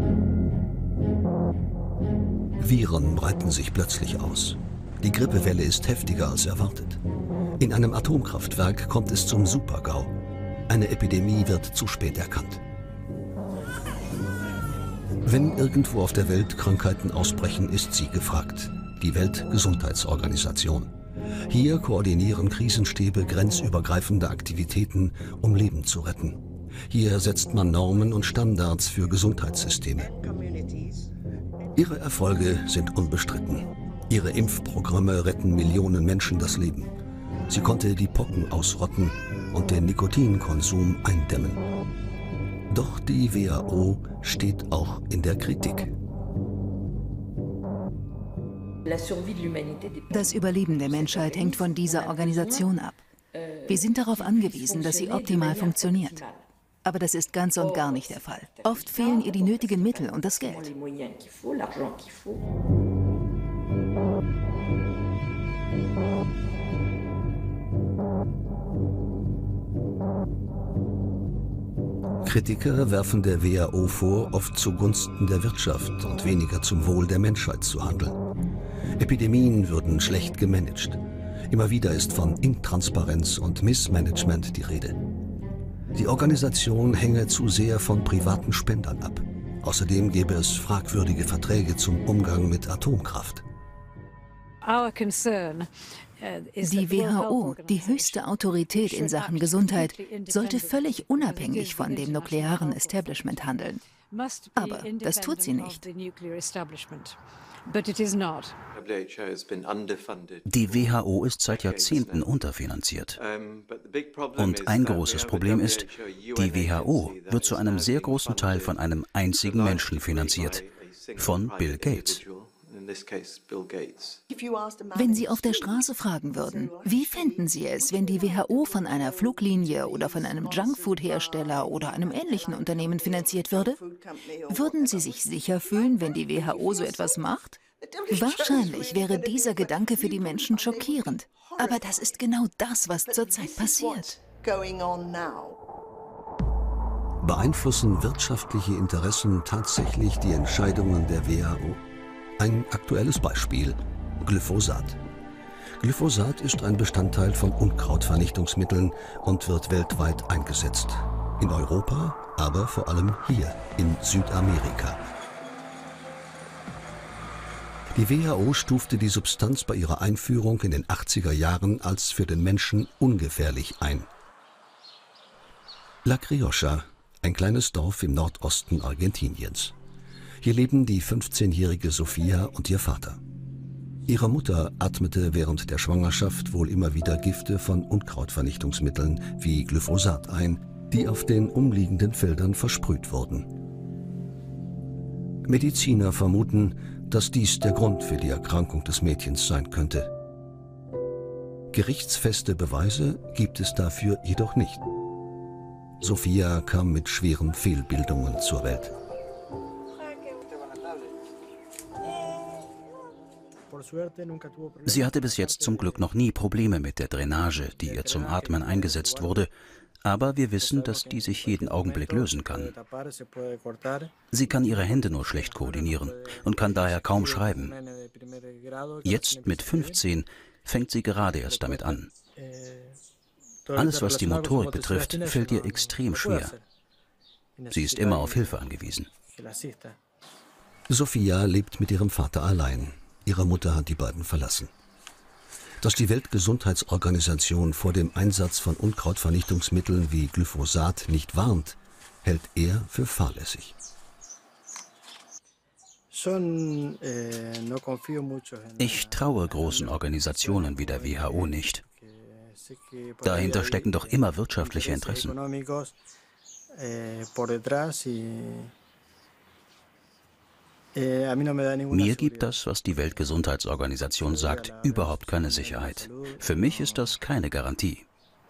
Viren breiten sich plötzlich aus. Die Grippewelle ist heftiger als erwartet. In einem Atomkraftwerk kommt es zum Super-GAU. Eine Epidemie wird zu spät erkannt. Wenn irgendwo auf der Welt Krankheiten ausbrechen, ist sie gefragt. Die Weltgesundheitsorganisation. Hier koordinieren Krisenstäbe grenzübergreifende Aktivitäten, um Leben zu retten. Hier setzt man Normen und Standards für Gesundheitssysteme. Ihre Erfolge sind unbestritten. Ihre Impfprogramme retten Millionen Menschen das Leben. Sie konnte die Pocken ausrotten und den Nikotinkonsum eindämmen. Doch die WHO steht auch in der Kritik. Das Überleben der Menschheit hängt von dieser Organisation ab. Wir sind darauf angewiesen, dass sie optimal funktioniert. Aber das ist ganz und gar nicht der Fall. Oft fehlen ihr die nötigen Mittel und das Geld. Kritiker werfen der WHO vor, oft zugunsten der Wirtschaft und weniger zum Wohl der Menschheit zu handeln. Epidemien würden schlecht gemanagt. Immer wieder ist von Intransparenz und Missmanagement die Rede. Die Organisation hänge zu sehr von privaten Spendern ab. Außerdem gäbe es fragwürdige Verträge zum Umgang mit Atomkraft. Die WHO, die höchste Autorität in Sachen Gesundheit, sollte völlig unabhängig von dem nuklearen Establishment handeln. Aber das tut sie nicht. Die WHO ist seit Jahrzehnten unterfinanziert. Und ein großes Problem ist, die WHO wird zu einem sehr großen Teil von einem einzigen Menschen finanziert, von Bill Gates. Wenn Sie auf der Straße fragen würden, wie fänden Sie es, wenn die WHO von einer Fluglinie oder von einem Junkfood-Hersteller oder einem ähnlichen Unternehmen finanziert würde? Würden Sie sich sicher fühlen, wenn die WHO so etwas macht? Wahrscheinlich wäre dieser Gedanke für die Menschen schockierend. Aber das ist genau das, was zurzeit passiert. Beeinflussen wirtschaftliche Interessen tatsächlich die Entscheidungen der WHO? Ein aktuelles Beispiel: Glyphosat. Glyphosat ist ein Bestandteil von Unkrautvernichtungsmitteln und wird weltweit eingesetzt. In Europa, aber vor allem hier in Südamerika. Die WHO stufte die Substanz bei ihrer Einführung in den 80er Jahren als für den Menschen ungefährlich ein. La Criocha, ein kleines Dorf im Nordosten Argentiniens. Hier leben die 15-jährige Sophia und ihr Vater. Ihre Mutter atmete während der Schwangerschaft wohl immer wieder Gifte von Unkrautvernichtungsmitteln wie Glyphosat ein, die auf den umliegenden Feldern versprüht wurden. Mediziner vermuten, dass dies der Grund für die Erkrankung des Mädchens sein könnte. Gerichtsfeste Beweise gibt es dafür jedoch nicht. Sophia kam mit schweren Fehlbildungen zur Welt. Sie hatte bis jetzt zum Glück noch nie Probleme mit der Drainage, die ihr zum Atmen eingesetzt wurde, aber wir wissen, dass die sich jeden Augenblick lösen kann. Sie kann ihre Hände nur schlecht koordinieren und kann daher kaum schreiben. Jetzt mit 15 fängt sie gerade erst damit an. Alles, was die Motorik betrifft, fällt ihr extrem schwer. Sie ist immer auf Hilfe angewiesen. Sophia lebt mit ihrem Vater allein. Ihre Mutter hat die beiden verlassen. Dass die Weltgesundheitsorganisation vor dem Einsatz von Unkrautvernichtungsmitteln wie Glyphosat nicht warnt, hält er für fahrlässig. Ich traue großen Organisationen wie der WHO nicht. Dahinter stecken doch immer wirtschaftliche Interessen. Mir gibt das, was die Weltgesundheitsorganisation sagt, überhaupt keine Sicherheit. Für mich ist das keine Garantie.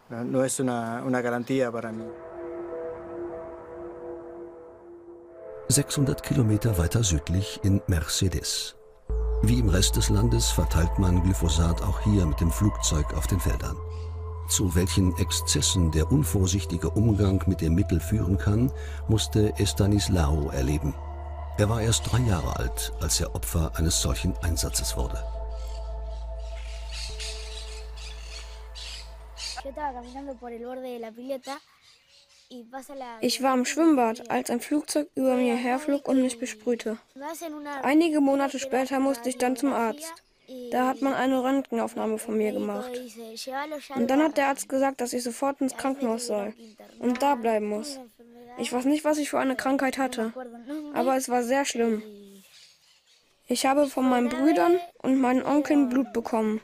600 Kilometer weiter südlich in Mercedes. Wie im Rest des Landes verteilt man Glyphosat auch hier mit dem Flugzeug auf den Feldern. Zu welchen Exzessen der unvorsichtige Umgang mit dem Mittel führen kann, musste Estanislao erleben. Er war erst 3 Jahre alt, als er Opfer eines solchen Einsatzes wurde. Ich war im Schwimmbad, als ein Flugzeug über mir herflog und mich besprühte. Einige Monate später musste ich dann zum Arzt. Da hat man eine Röntgenaufnahme von mir gemacht. Und dann hat der Arzt gesagt, dass ich sofort ins Krankenhaus soll und da bleiben muss. Ich weiß nicht, was ich für eine Krankheit hatte, aber es war sehr schlimm. Ich habe von meinen Brüdern und meinen Onkeln Blut bekommen.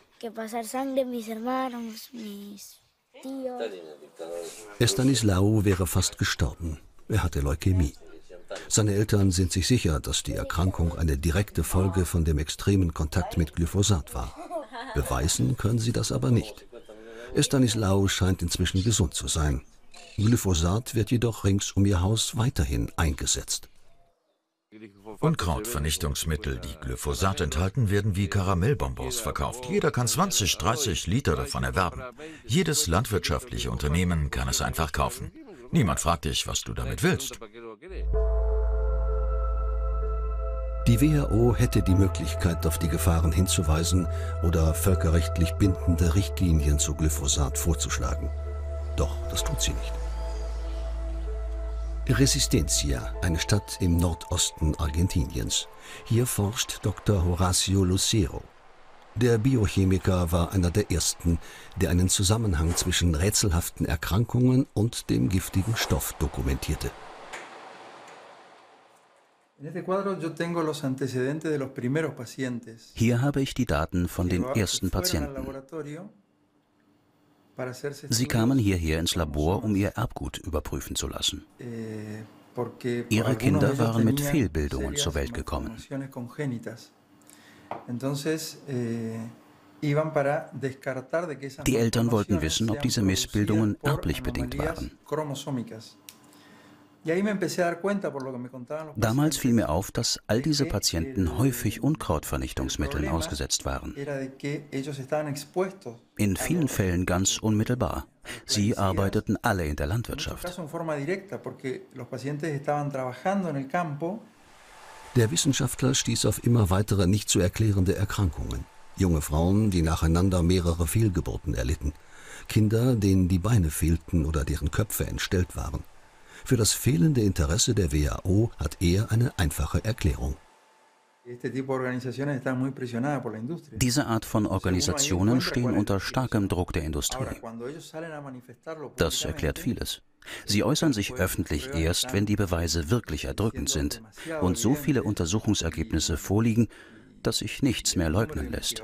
Estanislao wäre fast gestorben. Er hatte Leukämie. Seine Eltern sind sich sicher, dass die Erkrankung eine direkte Folge von dem extremen Kontakt mit Glyphosat war. Beweisen können sie das aber nicht. Estanislao scheint inzwischen gesund zu sein. Glyphosat wird jedoch rings um ihr Haus weiterhin eingesetzt. Unkrautvernichtungsmittel, die Glyphosat enthalten, werden wie Karamellbonbons verkauft. Jeder kann 20, 30 Liter davon erwerben. Jedes landwirtschaftliche Unternehmen kann es einfach kaufen. Niemand fragt dich, was du damit willst. Die WHO hätte die Möglichkeit, auf die Gefahren hinzuweisen oder völkerrechtlich bindende Richtlinien zu Glyphosat vorzuschlagen. Doch das tut sie nicht. Resistencia, eine Stadt im Nordosten Argentiniens. Hier forscht Dr. Horacio Lucero. Der Biochemiker war einer der ersten, der einen Zusammenhang zwischen rätselhaften Erkrankungen und dem giftigen Stoff dokumentierte. Hier habe ich die Daten von den ersten Patienten. Sie kamen hierher ins Labor, um ihr Erbgut überprüfen zu lassen. Ihre Kinder waren mit Fehlbildungen zur Welt gekommen. Die Eltern wollten wissen, ob diese Missbildungen erblich bedingt waren. Damals fiel mir auf, dass all diese Patienten häufig Unkrautvernichtungsmitteln ausgesetzt waren. In vielen Fällen ganz unmittelbar. Sie arbeiteten alle in der Landwirtschaft. Der Wissenschaftler stieß auf immer weitere nicht zu erklärende Erkrankungen. Junge Frauen, die nacheinander mehrere Fehlgeburten erlitten. Kinder, denen die Beine fehlten oder deren Köpfe entstellt waren. Für das fehlende Interesse der WHO hat er eine einfache Erklärung. Diese Art von Organisationen stehen unter starkem Druck der Industrie. Das erklärt vieles. Sie äußern sich öffentlich erst, wenn die Beweise wirklich erdrückend sind und so viele Untersuchungsergebnisse vorliegen, dass sich nichts mehr leugnen lässt.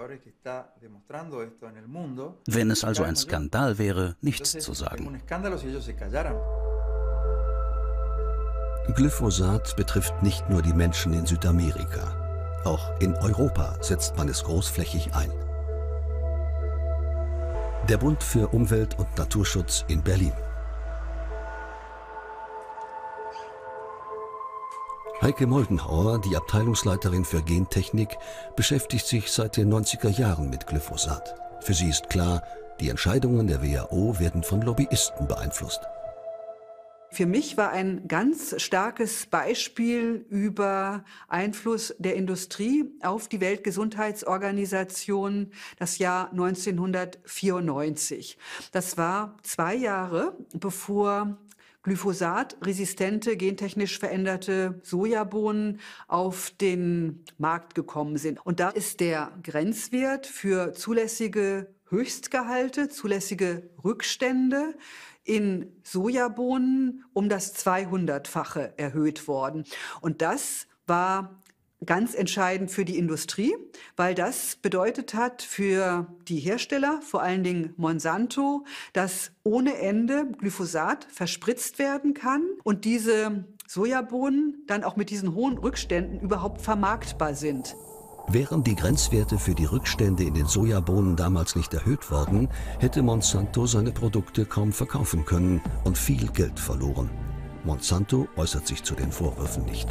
Wenn es also ein Skandal wäre, nichts zu sagen. Glyphosat betrifft nicht nur die Menschen in Südamerika. Auch in Europa setzt man es großflächig ein. Der Bund für Umwelt und Naturschutz in Berlin. Heike Moldenhauer, die Abteilungsleiterin für Gentechnik, beschäftigt sich seit den 90er Jahren mit Glyphosat. Für sie ist klar, die Entscheidungen der WHO werden von Lobbyisten beeinflusst. Für mich war ein ganz starkes Beispiel über Einfluss der Industrie auf die Weltgesundheitsorganisation das Jahr 1994. Das war 2 Jahre, bevor glyphosatresistente, gentechnisch veränderte Sojabohnen auf den Markt gekommen sind. Und da ist der Grenzwert für zulässige Höchstgehalte, zulässige Rückstände in Sojabohnen um das 200-fache erhöht worden. Und das war ganz entscheidend für die Industrie, weil das bedeutet hat für die Hersteller, vor allen Dingen Monsanto, dass ohne Ende Glyphosat verspritzt werden kann und diese Sojabohnen dann auch mit diesen hohen Rückständen überhaupt vermarktbar sind. Wären die Grenzwerte für die Rückstände in den Sojabohnen damals nicht erhöht worden, hätte Monsanto seine Produkte kaum verkaufen können und viel Geld verloren. Monsanto äußert sich zu den Vorwürfen nicht.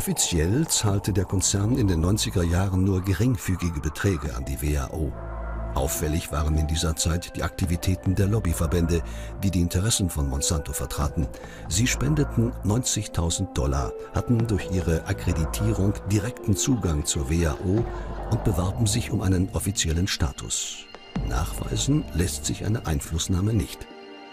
Offiziell zahlte der Konzern in den 90er Jahren nur geringfügige Beträge an die WHO. Auffällig waren in dieser Zeit die Aktivitäten der Lobbyverbände, die die Interessen von Monsanto vertraten. Sie spendeten $90.000, hatten durch ihre Akkreditierung direkten Zugang zur WHO und bewarben sich um einen offiziellen Status. Nachweisen lässt sich eine Einflussnahme nicht.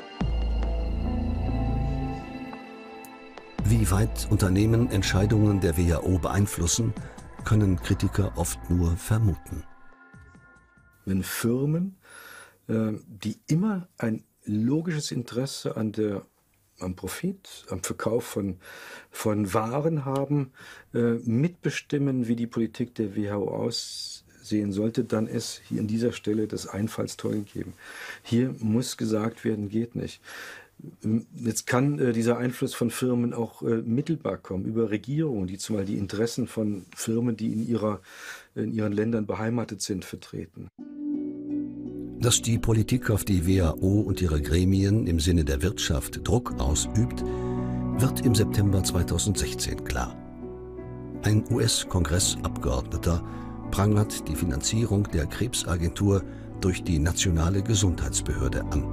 Wie weit Unternehmen Entscheidungen der WHO beeinflussen, können Kritiker oft nur vermuten. Wenn Firmen, die immer ein logisches Interesse am Profit, am Verkauf von Waren haben, mitbestimmen, wie die Politik der WHO aussehen sollte, dann ist hier an dieser Stelle das Einfallstor gegeben. Hier muss gesagt werden, geht nicht. Jetzt kann dieser Einfluss von Firmen auch mittelbar kommen, über Regierungen, die zumal die Interessen von Firmen, die in ihren Ländern beheimatet sind, vertreten. Dass die Politik auf die WHO und ihre Gremien im Sinne der Wirtschaft Druck ausübt, wird im September 2016 klar. Ein US-Kongressabgeordneter prangert die Finanzierung der Krebsagentur durch die Nationale Gesundheitsbehörde an.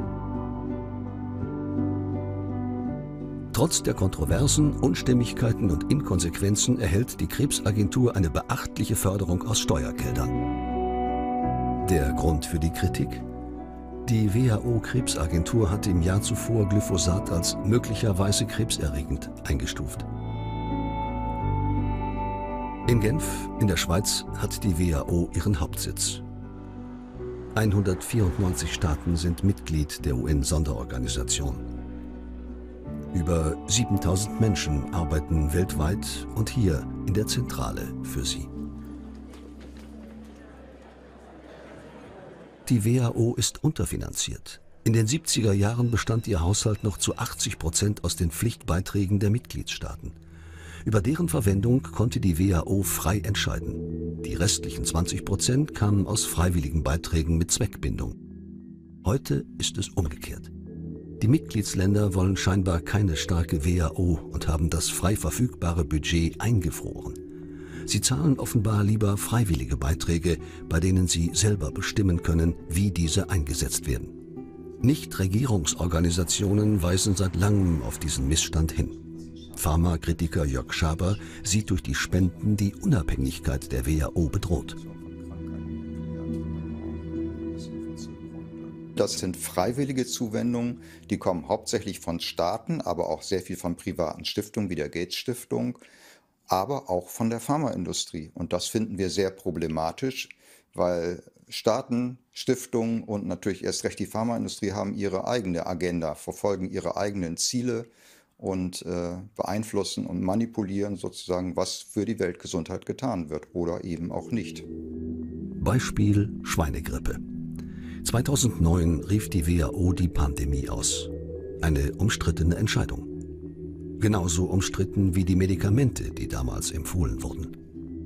Trotz der Kontroversen, Unstimmigkeiten und Inkonsequenzen erhält die Krebsagentur eine beachtliche Förderung aus Steuergeldern. Der Grund für die Kritik? Die WHO-Krebsagentur hatte im Jahr zuvor Glyphosat als möglicherweise krebserregend eingestuft. In Genf, in der Schweiz, hat die WHO ihren Hauptsitz. 194 Staaten sind Mitglied der UN-Sonderorganisation. Über 7000 Menschen arbeiten weltweit und hier in der Zentrale für sie. Die WHO ist unterfinanziert. In den 70er Jahren bestand ihr Haushalt noch zu 80% aus den Pflichtbeiträgen der Mitgliedstaaten. Über deren Verwendung konnte die WHO frei entscheiden. Die restlichen 20% kamen aus freiwilligen Beiträgen mit Zweckbindung. Heute ist es umgekehrt. Die Mitgliedsländer wollen scheinbar keine starke WHO und haben das frei verfügbare Budget eingefroren. Sie zahlen offenbar lieber freiwillige Beiträge, bei denen sie selber bestimmen können, wie diese eingesetzt werden. Nichtregierungsorganisationen weisen seit langem auf diesen Missstand hin. Pharmakritiker Jörg Schaber sieht durch die Spenden die Unabhängigkeit der WHO bedroht. Das sind freiwillige Zuwendungen, die kommen hauptsächlich von Staaten, aber auch sehr viel von privaten Stiftungen wie der Gates-Stiftung, aber auch von der Pharmaindustrie. Und das finden wir sehr problematisch, weil Staaten, Stiftungen und natürlich erst recht die Pharmaindustrie haben ihre eigene Agenda, verfolgen ihre eigenen Ziele und beeinflussen und manipulieren sozusagen, was für die Weltgesundheit getan wird oder eben auch nicht. Beispiel Schweinegrippe. 2009 rief die WHO die Pandemie aus. Eine umstrittene Entscheidung. Genauso umstritten wie die Medikamente, die damals empfohlen wurden.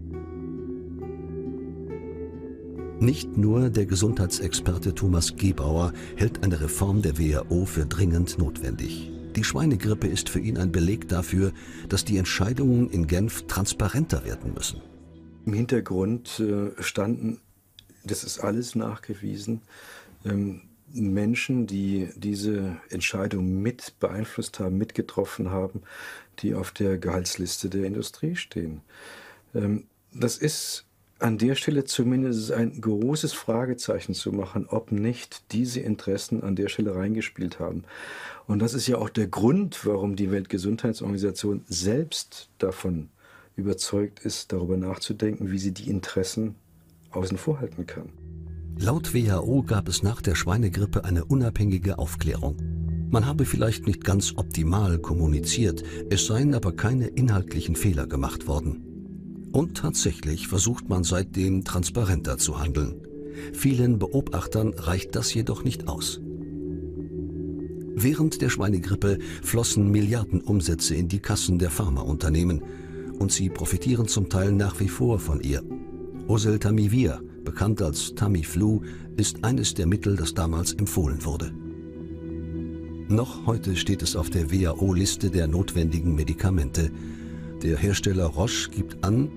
Nicht nur der Gesundheitsexperte Thomas Gebauer hält eine Reform der WHO für dringend notwendig. Die Schweinegrippe ist für ihn ein Beleg dafür, dass die Entscheidungen in Genf transparenter werden müssen. Im Hintergrund standen, das ist alles nachgewiesen, Menschen, die diese Entscheidung mit beeinflusst haben, mitgetroffen haben, die auf der Gehaltsliste der Industrie stehen. Das ist an der Stelle zumindest ein großes Fragezeichen zu machen, ob nicht diese Interessen an der Stelle reingespielt haben. Und das ist ja auch der Grund, warum die Weltgesundheitsorganisation selbst davon überzeugt ist, darüber nachzudenken, wie sie die Interessen außen vor halten kann. Laut WHO gab es nach der Schweinegrippe eine unabhängige Aufklärung. Man habe vielleicht nicht ganz optimal kommuniziert, es seien aber keine inhaltlichen Fehler gemacht worden. Und tatsächlich versucht man seitdem transparenter zu handeln. Vielen Beobachtern reicht das jedoch nicht aus. Während der Schweinegrippe flossen Milliarden Umsätze in die Kassen der Pharmaunternehmen und sie profitieren zum Teil nach wie vor von ihr. Oseltamivir, bekannt als Tamiflu, ist eines der Mittel, das damals empfohlen wurde. Noch heute steht es auf der WHO-Liste der notwendigen Medikamente. Der Hersteller Roche gibt an,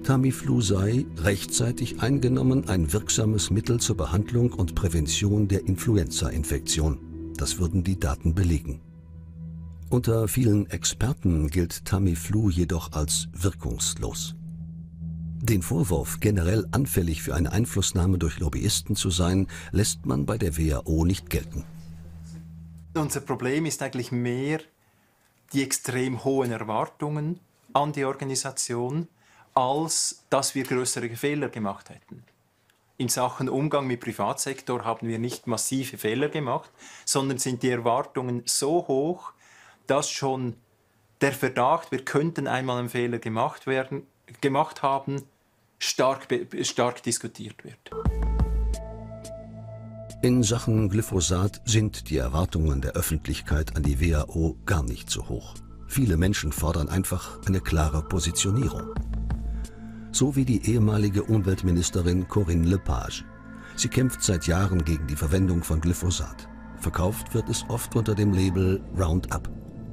Tamiflu sei, rechtzeitig eingenommen, ein wirksames Mittel zur Behandlung und Prävention der Influenza-Infektion. Das würden die Daten belegen. Unter vielen Experten gilt Tamiflu jedoch als wirkungslos. Den Vorwurf, generell anfällig für eine Einflussnahme durch Lobbyisten zu sein, lässt man bei der WHO nicht gelten. Unser Problem ist eigentlich mehr die extrem hohen Erwartungen an die Organisation, als dass wir größere Fehler gemacht hätten. In Sachen Umgang mit Privatsektor haben wir nicht massive Fehler gemacht, sondern sind die Erwartungen so hoch, dass schon der Verdacht, wir könnten einmal einen Fehler gemacht haben, stark diskutiert wird. In Sachen Glyphosat sind die Erwartungen der Öffentlichkeit an die WHO gar nicht so hoch. Viele Menschen fordern einfach eine klare Positionierung. So wie die ehemalige Umweltministerin Corinne Lepage. Sie kämpft seit Jahren gegen die Verwendung von Glyphosat. Verkauft wird es oft unter dem Label Roundup.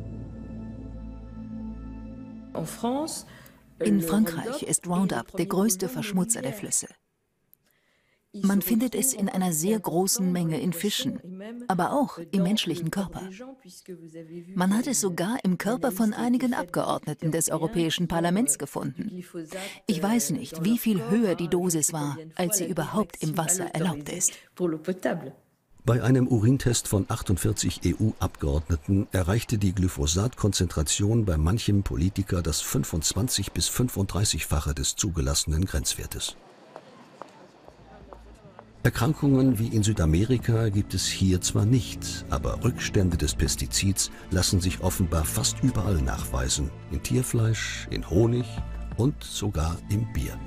In Frankreich ist Roundup der größte Verschmutzer der Flüsse. Man findet es in einer sehr großen Menge in Fischen, aber auch im menschlichen Körper. Man hat es sogar im Körper von einigen Abgeordneten des Europäischen Parlaments gefunden. Ich weiß nicht, wie viel höher die Dosis war, als sie überhaupt im Wasser erlaubt ist. Bei einem Urintest von 48 EU-Abgeordneten erreichte die Glyphosat-Konzentration bei manchem Politiker das 25- bis 35-fache des zugelassenen Grenzwertes. Erkrankungen wie in Südamerika gibt es hier zwar nicht, aber Rückstände des Pestizids lassen sich offenbar fast überall nachweisen. In Tierfleisch, in Honig und sogar im Bier.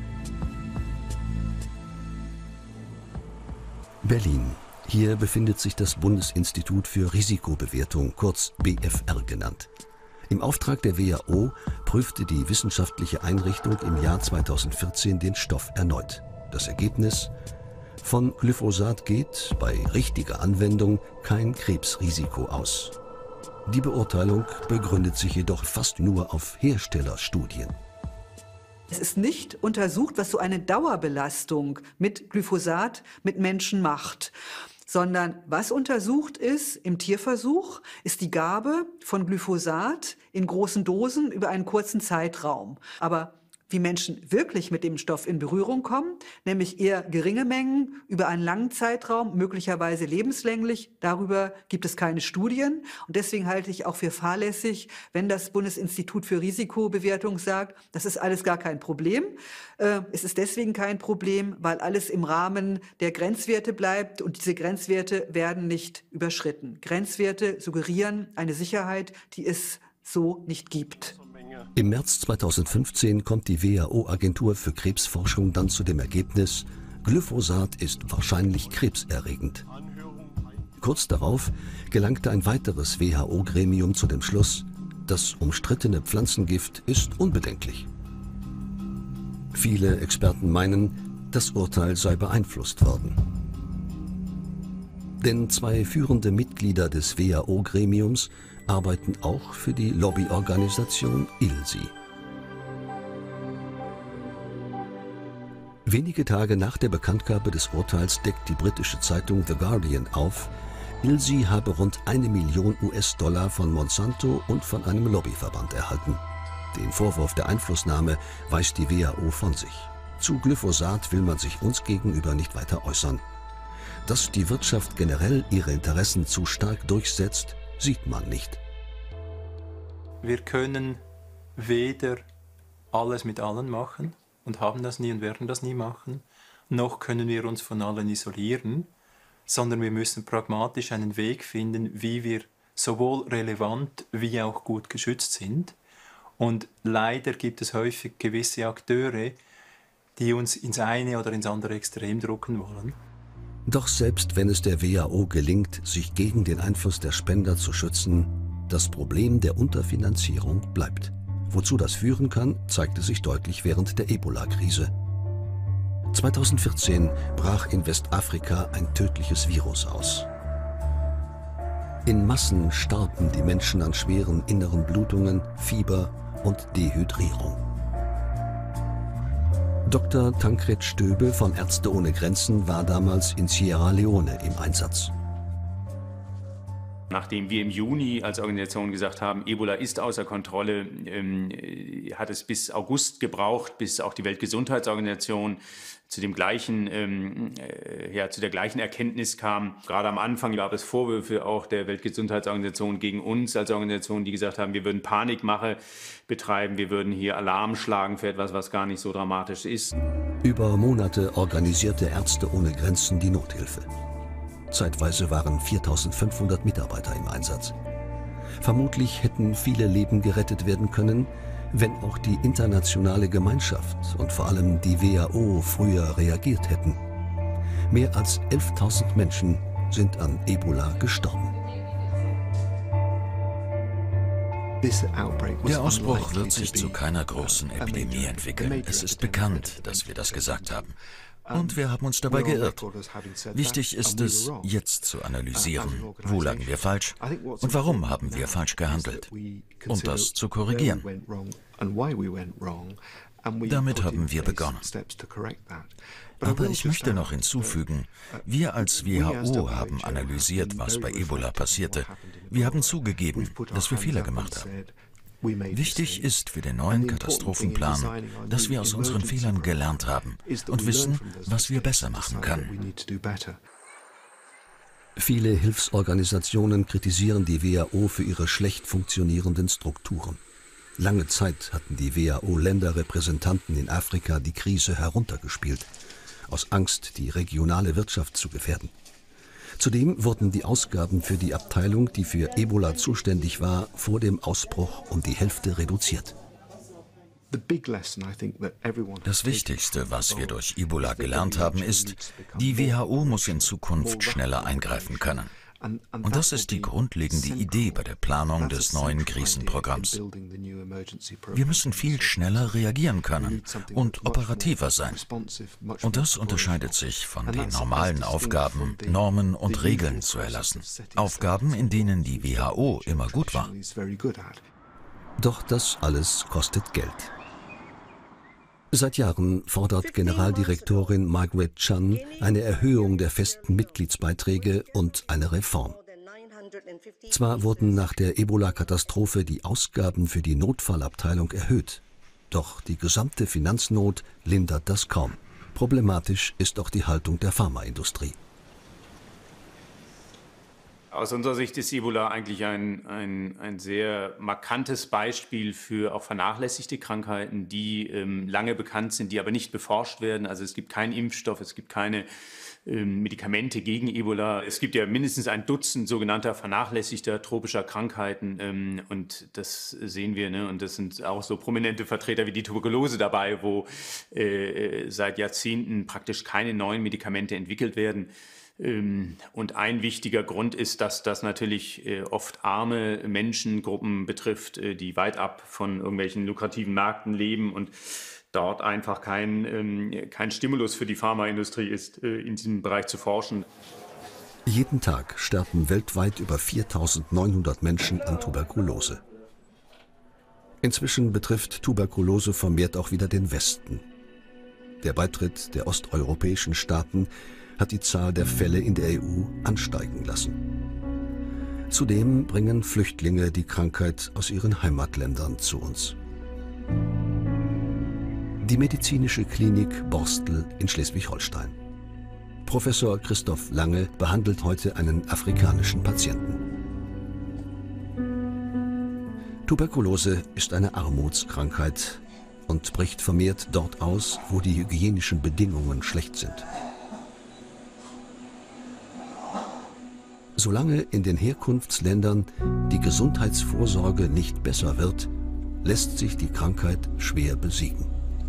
Berlin. Hier befindet sich das Bundesinstitut für Risikobewertung, kurz BfR genannt. Im Auftrag der WHO prüfte die wissenschaftliche Einrichtung im Jahr 2014 den Stoff erneut. Das Ergebnis: Von Glyphosat geht bei richtiger Anwendung kein Krebsrisiko aus. Die Beurteilung begründet sich jedoch fast nur auf Herstellerstudien. Es ist nicht untersucht, was so eine Dauerbelastung mit Glyphosat mit Menschen macht, sondern was untersucht ist im Tierversuch, ist die Gabe von Glyphosat in großen Dosen über einen kurzen Zeitraum. Aber wie Menschen wirklich mit dem Stoff in Berührung kommen, nämlich eher geringe Mengen über einen langen Zeitraum, möglicherweise lebenslänglich. Darüber gibt es keine Studien. Und deswegen halte ich auch für fahrlässig, wenn das Bundesinstitut für Risikobewertung sagt, das ist alles gar kein Problem. Es ist deswegen kein Problem, weil alles im Rahmen der Grenzwerte bleibt und diese Grenzwerte werden nicht überschritten. Grenzwerte suggerieren eine Sicherheit, die es so nicht gibt. Im März 2015 kommt die WHO-Agentur für Krebsforschung dann zu dem Ergebnis, Glyphosat ist wahrscheinlich krebserregend. Kurz darauf gelangte ein weiteres WHO-Gremium zu dem Schluss, das umstrittene Pflanzengift ist unbedenklich. Viele Experten meinen, das Urteil sei beeinflusst worden. Denn zwei führende Mitglieder des WHO-Gremiums arbeiten auch für die Lobbyorganisation ILSI. Wenige Tage nach der Bekanntgabe des Urteils deckt die britische Zeitung The Guardian auf, ILSI habe rund 1 Million US-Dollar von Monsanto und von einem Lobbyverband erhalten. Den Vorwurf der Einflussnahme weist die WHO von sich. Zu Glyphosat will man sich uns gegenüber nicht weiter äußern. Dass die Wirtschaft generell ihre Interessen zu stark durchsetzt, sieht man nicht. Wir können weder alles mit allen machen und haben das nie und werden das nie machen, noch können wir uns von allen isolieren, sondern wir müssen pragmatisch einen Weg finden, wie wir sowohl relevant wie auch gut geschützt sind. Und leider gibt es häufig gewisse Akteure, die uns ins eine oder ins andere Extrem drucken wollen. Doch selbst wenn es der WHO gelingt, sich gegen den Einfluss der Spender zu schützen, das Problem der Unterfinanzierung bleibt. Wozu das führen kann, zeigte sich deutlich während der Ebola-Krise. 2014 brach in Westafrika ein tödliches Virus aus. In Massen starben die Menschen an schweren inneren Blutungen, Fieber und Dehydrierung. Dr. Tancred Stöbe von Ärzte ohne Grenzen war damals in Sierra Leone im Einsatz. Nachdem wir im Juni als Organisation gesagt haben, Ebola ist außer Kontrolle, hat es bis August gebraucht, bis auch die Weltgesundheitsorganisation zu der gleichen Erkenntnis kam. Gerade am Anfang gab es Vorwürfe auch der Weltgesundheitsorganisation gegen uns als Organisation, die gesagt haben, wir würden Panikmache betreiben, wir würden hier Alarm schlagen für etwas, was gar nicht so dramatisch ist. Über Monate organisierte Ärzte ohne Grenzen die Nothilfe. Zeitweise waren 4.500 Mitarbeiter im Einsatz. Vermutlich hätten viele Leben gerettet werden können, wenn auch die internationale Gemeinschaft und vor allem die WHO früher reagiert hätten. Mehr als 11.000 Menschen sind an Ebola gestorben. Der Ausbruch wird sich zu keiner großen Epidemie entwickeln. Es ist bekannt, dass wir das gesagt haben. Und wir haben uns dabei geirrt. Wichtig ist es, jetzt zu analysieren, wo lagen wir falsch und warum haben wir falsch gehandelt, und das zu korrigieren. Damit haben wir begonnen. Aber ich möchte noch hinzufügen, wir als WHO haben analysiert, was bei Ebola passierte. Wir haben zugegeben, dass wir Fehler gemacht haben. Wichtig ist für den neuen Katastrophenplan, dass wir aus unseren Fehlern gelernt haben und wissen, was wir besser machen können. Viele Hilfsorganisationen kritisieren die WHO für ihre schlecht funktionierenden Strukturen. Lange Zeit hatten die WHO-Länderrepräsentanten in Afrika die Krise heruntergespielt, aus Angst, die regionale Wirtschaft zu gefährden. Zudem wurden die Ausgaben für die Abteilung, die für Ebola zuständig war, vor dem Ausbruch um die Hälfte reduziert. Das Wichtigste, was wir durch Ebola gelernt haben, ist, die WHO muss in Zukunft schneller eingreifen können. Und das ist die grundlegende Idee bei der Planung des neuen Krisenprogramms. Wir müssen viel schneller reagieren können und operativer sein. Und das unterscheidet sich von den normalen Aufgaben, Normen und Regeln zu erlassen. Aufgaben, in denen die WHO immer gut war. Doch das alles kostet Geld. Seit Jahren fordert Generaldirektorin Margaret Chan eine Erhöhung der festen Mitgliedsbeiträge und eine Reform. Zwar wurden nach der Ebola-Katastrophe die Ausgaben für die Notfallabteilung erhöht, doch die gesamte Finanznot lindert das kaum. Problematisch ist auch die Haltung der Pharmaindustrie. Aus unserer Sicht ist Ebola eigentlich ein sehr markantes Beispiel für auch vernachlässigte Krankheiten, die lange bekannt sind, die aber nicht beforscht werden. Also es gibt keinen Impfstoff, es gibt keine Medikamente gegen Ebola. Es gibt ja mindestens ein Dutzend sogenannter vernachlässigter tropischer Krankheiten und das sehen wir, ne? Und das sind auch so prominente Vertreter wie die Tuberkulose dabei, wo seit Jahrzehnten praktisch keine neuen Medikamente entwickelt werden. Und ein wichtiger Grund ist, dass das natürlich oft arme Menschengruppen betrifft, die weit ab von irgendwelchen lukrativen Märkten leben und dort einfach kein Stimulus für die Pharmaindustrie ist, in diesem Bereich zu forschen. Jeden Tag sterben weltweit über 4.900 Menschen an Tuberkulose. Inzwischen betrifft Tuberkulose vermehrt auch wieder den Westen. Der Beitritt der osteuropäischen Staaten hat die Zahl der Fälle in der EU ansteigen lassen. Zudem bringen Flüchtlinge die Krankheit aus ihren Heimatländern zu uns. Die medizinische Klinik Borstel in Schleswig-Holstein. Professor Christoph Lange behandelt heute einen afrikanischen Patienten. Tuberkulose ist eine Armutskrankheit und bricht vermehrt dort aus, wo die hygienischen Bedingungen schlecht sind. Solange in den Herkunftsländern die Gesundheitsvorsorge nicht besser wird, lässt sich die Krankheit schwer besiegen.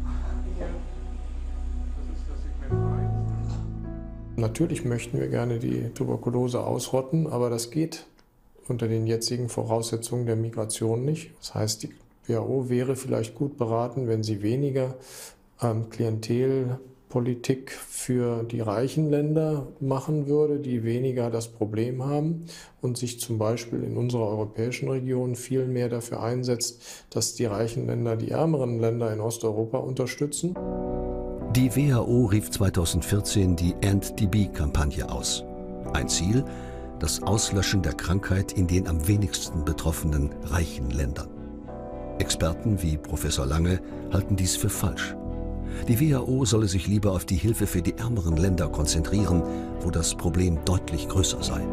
Natürlich möchten wir gerne die Tuberkulose ausrotten, aber das geht unter den jetzigen Voraussetzungen der Migration nicht. Das heißt, die WHO wäre vielleicht gut beraten, wenn sie weniger Klientelpolitik für die reichen Länder machen würde, die weniger das Problem haben und sich zum Beispiel in unserer europäischen Region viel mehr dafür einsetzt, dass die reichen Länder die ärmeren Länder in Osteuropa unterstützen. Die WHO rief 2014 die End-TB-Kampagne aus. Ein Ziel: das Auslöschen der Krankheit in den am wenigsten betroffenen reichen Ländern. Experten wie Professor Lange halten dies für falsch. Die WHO solle sich lieber auf die Hilfe für die ärmeren Länder konzentrieren, wo das Problem deutlich größer sei.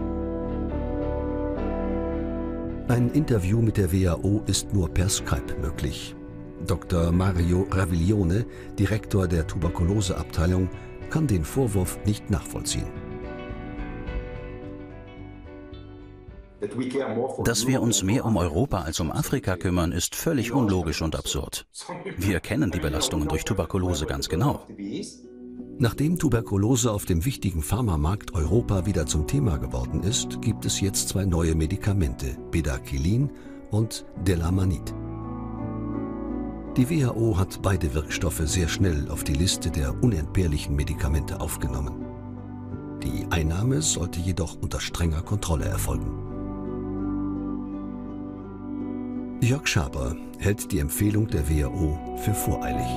Ein Interview mit der WHO ist nur per Skype möglich. Dr. Mario Raviglione, Direktor der Tuberkuloseabteilung, kann den Vorwurf nicht nachvollziehen. Dass wir uns mehr um Europa als um Afrika kümmern, ist völlig unlogisch und absurd. Wir kennen die Belastungen durch Tuberkulose ganz genau. Nachdem Tuberkulose auf dem wichtigen Pharmamarkt Europa wieder zum Thema geworden ist, gibt es jetzt 2 neue Medikamente, Bedaquiline und Delamanid. Die WHO hat beide Wirkstoffe sehr schnell auf die Liste der unentbehrlichen Medikamente aufgenommen. Die Einnahme sollte jedoch unter strenger Kontrolle erfolgen. Jörg Schaber hält die Empfehlung der WHO für voreilig.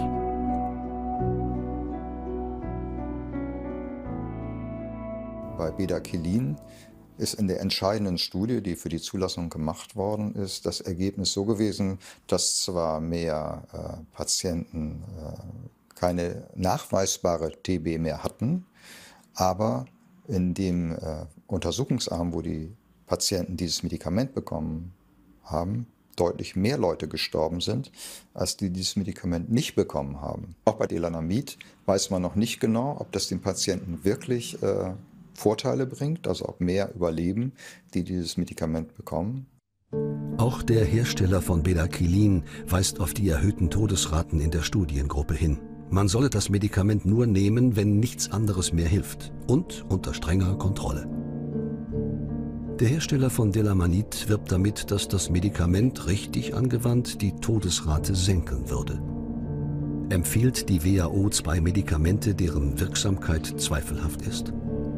Bei Bedaquiline ist in der entscheidenden Studie, die für die Zulassung gemacht worden ist, das Ergebnis so gewesen, dass zwar mehr Patienten keine nachweisbare TB mehr hatten, aber in dem Untersuchungsarm, wo die Patienten dieses Medikament bekommen haben, deutlich mehr Leute gestorben sind, als die dieses Medikament nicht bekommen haben. Auch bei Delamanid weiß man noch nicht genau, ob das den Patienten wirklich Vorteile bringt, also ob mehr überleben, die dieses Medikament bekommen. Auch der Hersteller von Bedaquiline weist auf die erhöhten Todesraten in der Studiengruppe hin. Man solle das Medikament nur nehmen, wenn nichts anderes mehr hilft und unter strenger Kontrolle. Der Hersteller von Delamanid wirbt damit, dass das Medikament richtig angewandt die Todesrate senken würde. Empfiehlt die WHO 2 Medikamente, deren Wirksamkeit zweifelhaft ist?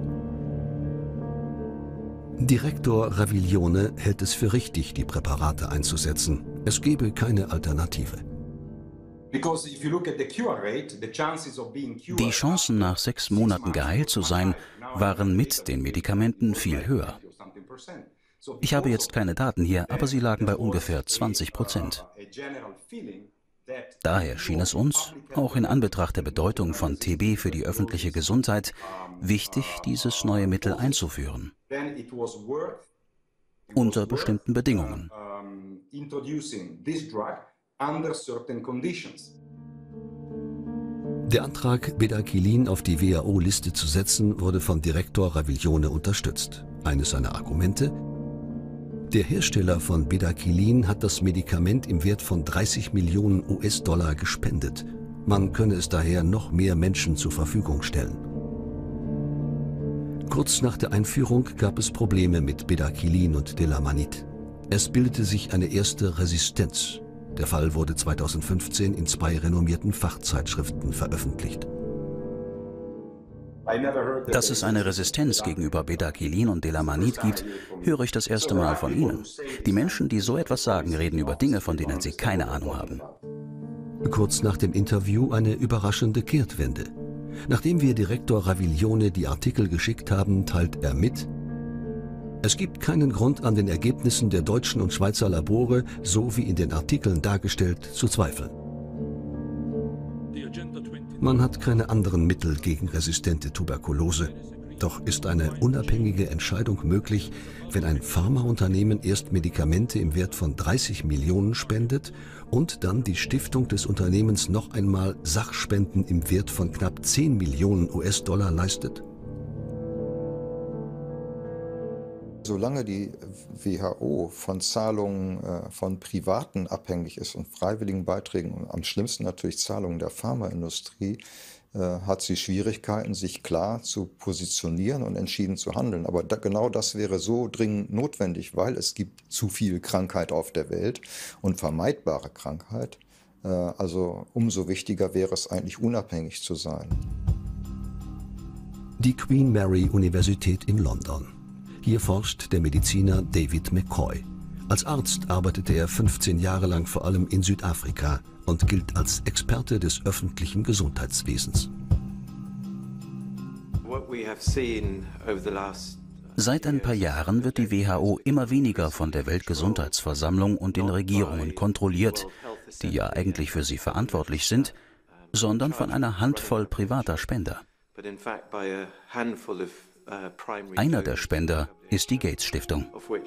Direktor Raviglione hält es für richtig, die Präparate einzusetzen. Es gebe keine Alternative. Die Chancen, nach 6 Monaten geheilt zu sein, waren mit den Medikamenten viel höher. Ich habe jetzt keine Daten hier, aber sie lagen bei ungefähr 20%. Daher schien es uns, auch in Anbetracht der Bedeutung von TB für die öffentliche Gesundheit, wichtig, dieses neue Mittel einzuführen. Unter bestimmten Bedingungen. Der Antrag, Bedaquiline auf die WHO-Liste zu setzen, wurde von Direktor Raviglione unterstützt. Eines seiner Argumente: Der Hersteller von Bedaquiline hat das Medikament im Wert von 30 Millionen US-Dollar gespendet. Man könne es daher noch mehr Menschen zur Verfügung stellen. Kurz nach der Einführung gab es Probleme mit Bedaquiline und Delamanid. Es bildete sich eine erste Resistenz. Der Fall wurde 2015 in 2 renommierten Fachzeitschriften veröffentlicht. Dass es eine Resistenz gegenüber Bedaquiline und Delamanid gibt, höre ich das erste Mal von Ihnen. Die Menschen, die so etwas sagen, reden über Dinge, von denen sie keine Ahnung haben. Kurz nach dem Interview eine überraschende Kehrtwende. Nachdem wir Direktor Raviglione die Artikel geschickt haben, teilt er mit: Es gibt keinen Grund, an den Ergebnissen der deutschen und Schweizer Labore, so wie in den Artikeln dargestellt, zu zweifeln. Man hat keine anderen Mittel gegen resistente Tuberkulose. Doch ist eine unabhängige Entscheidung möglich, wenn ein Pharmaunternehmen erst Medikamente im Wert von 30 Millionen spendet und dann die Stiftung des Unternehmens noch einmal Sachspenden im Wert von knapp 10 Millionen US-Dollar leistet? Solange die WHO von Zahlungen von Privaten abhängig ist und freiwilligen Beiträgen und am schlimmsten natürlich Zahlungen der Pharmaindustrie, hat sie Schwierigkeiten, sich klar zu positionieren und entschieden zu handeln. Aber genau das wäre so dringend notwendig, weil es gibt zu viel Krankheit auf der Welt und vermeidbare Krankheit. Also umso wichtiger wäre es eigentlich, unabhängig zu sein. Die Queen Mary Universität in London. Hier forscht der Mediziner David McCoy. Als Arzt arbeitete er 15 Jahre lang vor allem in Südafrika und gilt als Experte des öffentlichen Gesundheitswesens. Seit ein paar Jahren wird die WHO immer weniger von der Weltgesundheitsversammlung und den Regierungen kontrolliert, die ja eigentlich für sie verantwortlich sind, sondern von einer Handvoll privater Spender. Einer der Spender ist die Gates-Stiftung.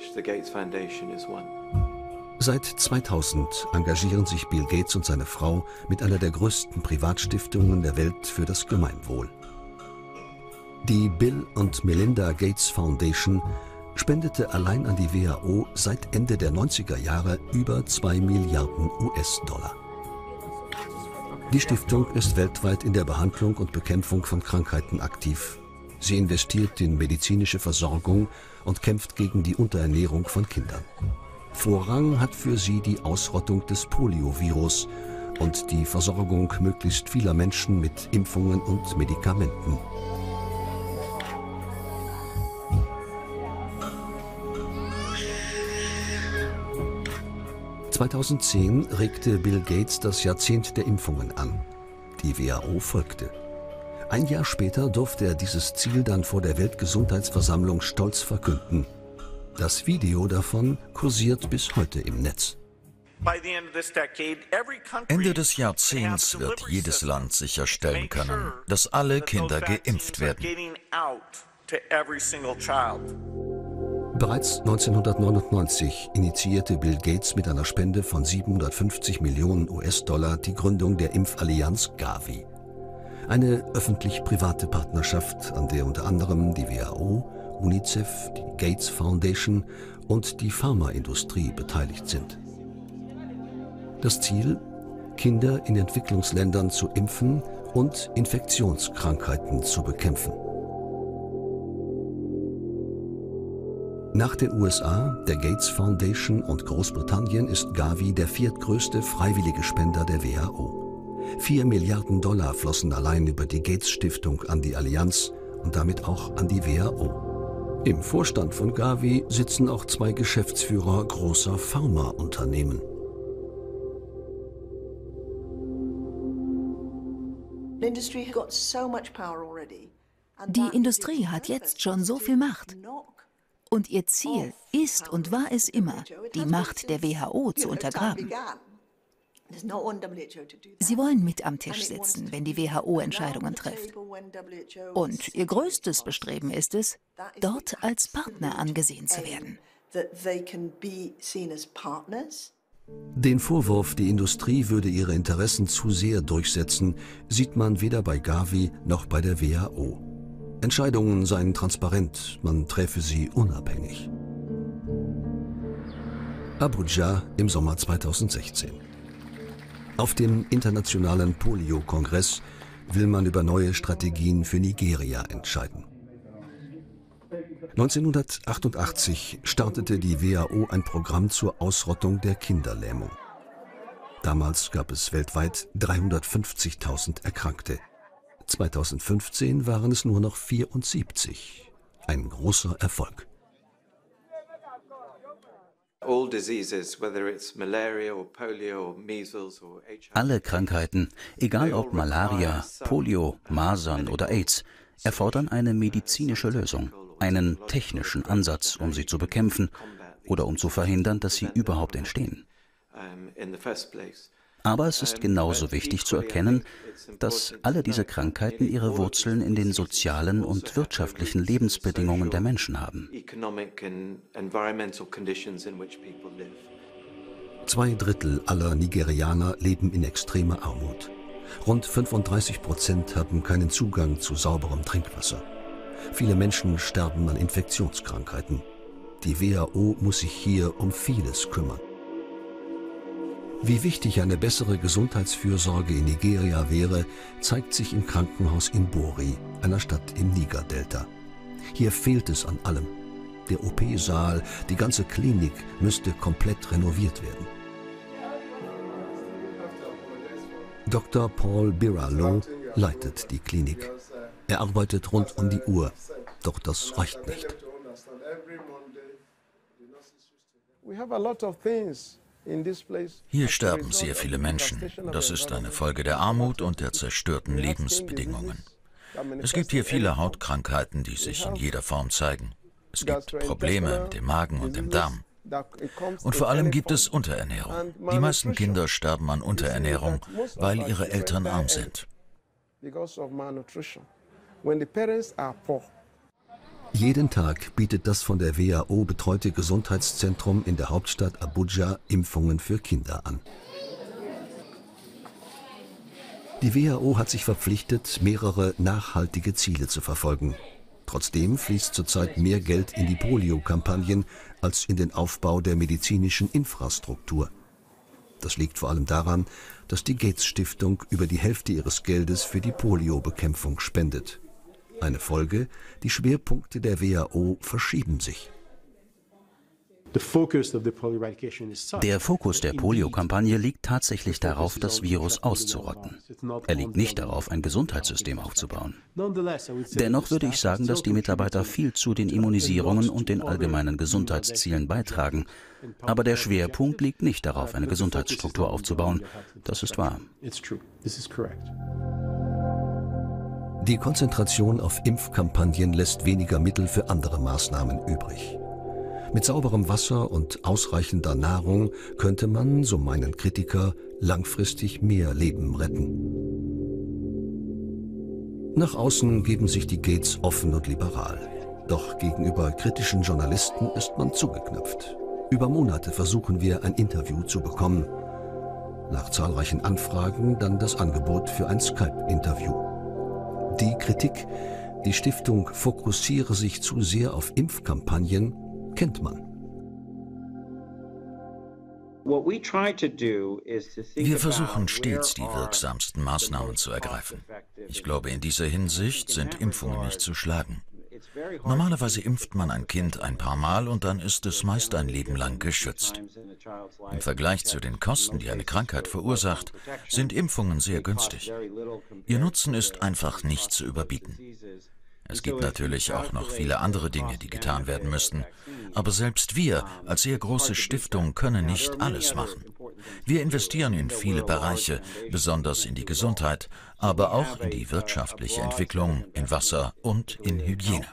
Seit 2000 engagieren sich Bill Gates und seine Frau mit einer der größten Privatstiftungen der Welt für das Gemeinwohl. Die Bill und Melinda Gates Foundation spendete allein an die WHO seit Ende der 90er Jahre über 2 Milliarden US-Dollar. Die Stiftung ist weltweit in der Behandlung und Bekämpfung von Krankheiten aktiv. Sie investiert in medizinische Versorgung und kämpft gegen die Unterernährung von Kindern. Vorrang hat für sie die Ausrottung des Poliovirus und die Versorgung möglichst vieler Menschen mit Impfungen und Medikamenten. (2010) regte Bill Gates das Jahrzehnt der Impfungen an. Die WHO folgte. Ein Jahr später durfte er dieses Ziel dann vor der Weltgesundheitsversammlung stolz verkünden. Das Video davon kursiert bis heute im Netz. Ende des Jahrzehnts wird jedes Land sicherstellen können, dass alle Kinder geimpft werden. Bereits 1999 initiierte Bill Gates mit einer Spende von 750 Millionen US-Dollar die Gründung der Impfallianz Gavi. Eine öffentlich-private Partnerschaft, an der unter anderem die WHO, UNICEF, die Gates Foundation und die Pharmaindustrie beteiligt sind. Das Ziel: Kinder in Entwicklungsländern zu impfen und Infektionskrankheiten zu bekämpfen. Nach den USA, der Gates Foundation und Großbritannien ist Gavi der viertgrößte freiwillige Spender der WHO. 4 Milliarden Dollar flossen allein über die Gates-Stiftung an die Allianz und damit auch an die WHO. Im Vorstand von Gavi sitzen auch 2 Geschäftsführer großer Pharmaunternehmen. Die Industrie hat jetzt schon so viel Macht. Und ihr Ziel ist und war es immer, die Macht der WHO zu untergraben. Sie wollen mit am Tisch sitzen, wenn die WHO Entscheidungen trifft. Und ihr größtes Bestreben ist es, dort als Partner angesehen zu werden. Den Vorwurf, die Industrie würde ihre Interessen zu sehr durchsetzen, sieht man weder bei Gavi noch bei der WHO. Entscheidungen seien transparent, man treffe sie unabhängig. Abuja im Sommer 2016. Auf dem Internationalen Polio-Kongress will man über neue Strategien für Nigeria entscheiden. 1988 startete die WHO ein Programm zur Ausrottung der Kinderlähmung. Damals gab es weltweit 350.000 Erkrankte. 2015 waren es nur noch 74. Ein großer Erfolg. Alle Krankheiten, egal ob Malaria, Polio, Masern oder AIDS, erfordern eine medizinische Lösung, einen technischen Ansatz, um sie zu bekämpfen oder um zu verhindern, dass sie überhaupt entstehen. Aber es ist genauso wichtig zu erkennen, dass alle diese Krankheiten ihre Wurzeln in den sozialen und wirtschaftlichen Lebensbedingungen der Menschen haben. 2/3 aller Nigerianer leben in extremer Armut. Rund 35% haben keinen Zugang zu sauberem Trinkwasser. Viele Menschen sterben an Infektionskrankheiten. Die WHO muss sich hier um vieles kümmern. Wie wichtig eine bessere Gesundheitsfürsorge in Nigeria wäre, zeigt sich im Krankenhaus in Bori, einer Stadt im Niger-Delta. Hier fehlt es an allem. Der OP-Saal, die ganze Klinik müsste komplett renoviert werden. Dr. Paul Biralo leitet die Klinik. Er arbeitet rund um die Uhr, doch das reicht nicht. Hier sterben sehr viele Menschen. Das ist eine Folge der Armut und der zerstörten Lebensbedingungen. Es gibt hier viele Hautkrankheiten, die sich in jeder Form zeigen. Es gibt Probleme mit dem Magen und dem Darm. Und vor allem gibt es Unterernährung. Die meisten Kinder sterben an Unterernährung, weil ihre Eltern arm sind. Jeden Tag bietet das von der WHO betreute Gesundheitszentrum in der Hauptstadt Abuja Impfungen für Kinder an. Die WHO hat sich verpflichtet, mehrere nachhaltige Ziele zu verfolgen. Trotzdem fließt zurzeit mehr Geld in die Polio-Kampagnen als in den Aufbau der medizinischen Infrastruktur. Das liegt vor allem daran, dass die Gates-Stiftung über die Hälfte ihres Geldes für die Polio-Bekämpfung spendet. Eine Folge: die Schwerpunkte der WHO verschieben sich. Der Fokus der Polio-Kampagne liegt tatsächlich darauf, das Virus auszurotten. Er liegt nicht darauf, ein Gesundheitssystem aufzubauen. Dennoch würde ich sagen, dass die Mitarbeiter viel zu den Immunisierungen und den allgemeinen Gesundheitszielen beitragen. Aber der Schwerpunkt liegt nicht darauf, eine Gesundheitsstruktur aufzubauen. Das ist wahr. Die Konzentration auf Impfkampagnen lässt weniger Mittel für andere Maßnahmen übrig. Mit sauberem Wasser und ausreichender Nahrung könnte man, so meinen Kritiker, langfristig mehr Leben retten. Nach außen geben sich die Gates offen und liberal. Doch gegenüber kritischen Journalisten ist man zugeknöpft. Über Monate versuchen wir, ein Interview zu bekommen. Nach zahlreichen Anfragen dann das Angebot für ein Skype-Interview. Die Kritik, die Stiftung fokussiere sich zu sehr auf Impfkampagnen, kennt man. Wir versuchen stets, die wirksamsten Maßnahmen zu ergreifen. Ich glaube, in dieser Hinsicht sind Impfungen nicht zu schlagen. Normalerweise impft man ein Kind ein paar Mal und dann ist es meist ein Leben lang geschützt. Im Vergleich zu den Kosten, die eine Krankheit verursacht, sind Impfungen sehr günstig. Ihr Nutzen ist einfach nicht zu überbieten. Es gibt natürlich auch noch viele andere Dinge, die getan werden müssten. Aber selbst wir als sehr große Stiftung können nicht alles machen. Wir investieren in viele Bereiche, besonders in die Gesundheit, aber auch in die wirtschaftliche Entwicklung, in Wasser und in Hygiene.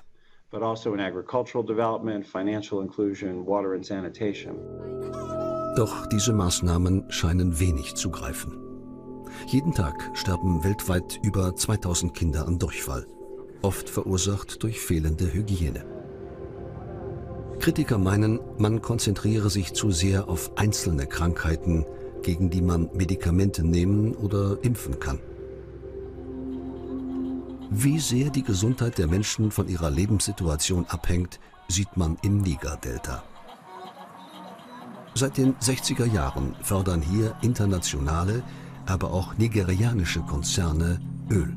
Doch diese Maßnahmen scheinen wenig zu greifen. Jeden Tag sterben weltweit über 2000 Kinder an Durchfall, oft verursacht durch fehlende Hygiene. Kritiker meinen, man konzentriere sich zu sehr auf einzelne Krankheiten, gegen die man Medikamente nehmen oder impfen kann. Wie sehr die Gesundheit der Menschen von ihrer Lebenssituation abhängt, sieht man im Niger-Delta. Seit den 60er Jahren fördern hier internationale, aber auch nigerianische Konzerne Öl.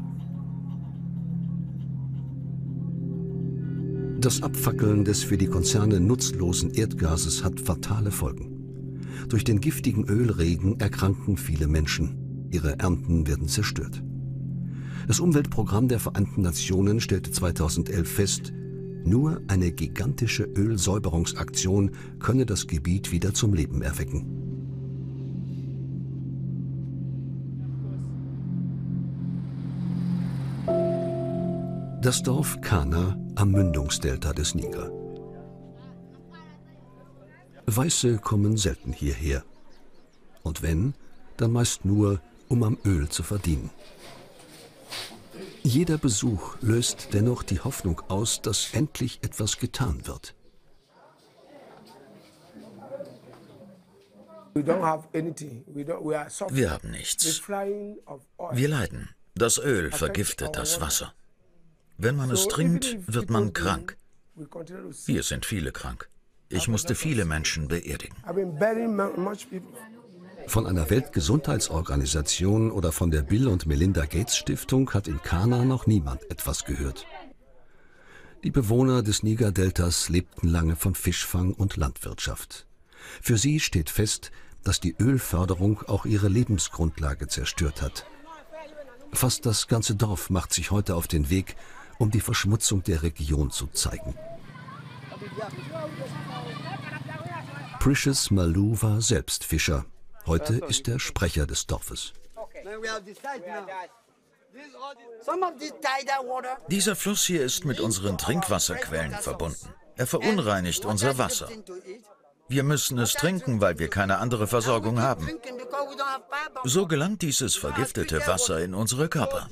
Das Abfackeln des für die Konzerne nutzlosen Erdgases hat fatale Folgen. Durch den giftigen Ölregen erkranken viele Menschen. Ihre Ernten werden zerstört. Das Umweltprogramm der Vereinten Nationen stellte 2011 fest, nur eine gigantische Ölsäuberungsaktion könne das Gebiet wieder zum Leben erwecken. Das Dorf Kana am Mündungsdelta des Niger. Weiße kommen selten hierher. Und wenn, dann meist nur, um am Öl zu verdienen. Jeder Besuch löst dennoch die Hoffnung aus, dass endlich etwas getan wird. Wir haben nichts. Wir leiden. Das Öl vergiftet das Wasser. Wenn man es trinkt, wird man krank. Hier sind viele krank. Ich musste viele Menschen beerdigen. Von einer Weltgesundheitsorganisation oder von der Bill und Melinda Gates Stiftung hat in Kana noch niemand etwas gehört. Die Bewohner des Niger-Deltas lebten lange von Fischfang und Landwirtschaft. Für sie steht fest, dass die Ölförderung auch ihre Lebensgrundlage zerstört hat. Fast das ganze Dorf macht sich heute auf den Weg, um die Verschmutzung der Region zu zeigen. Precious Malou war selbst Fischer. Heute ist er Sprecher des Dorfes. Dieser Fluss hier ist mit unseren Trinkwasserquellen verbunden. Er verunreinigt unser Wasser. Wir müssen es trinken, weil wir keine andere Versorgung haben. So gelangt dieses vergiftete Wasser in unsere Körper.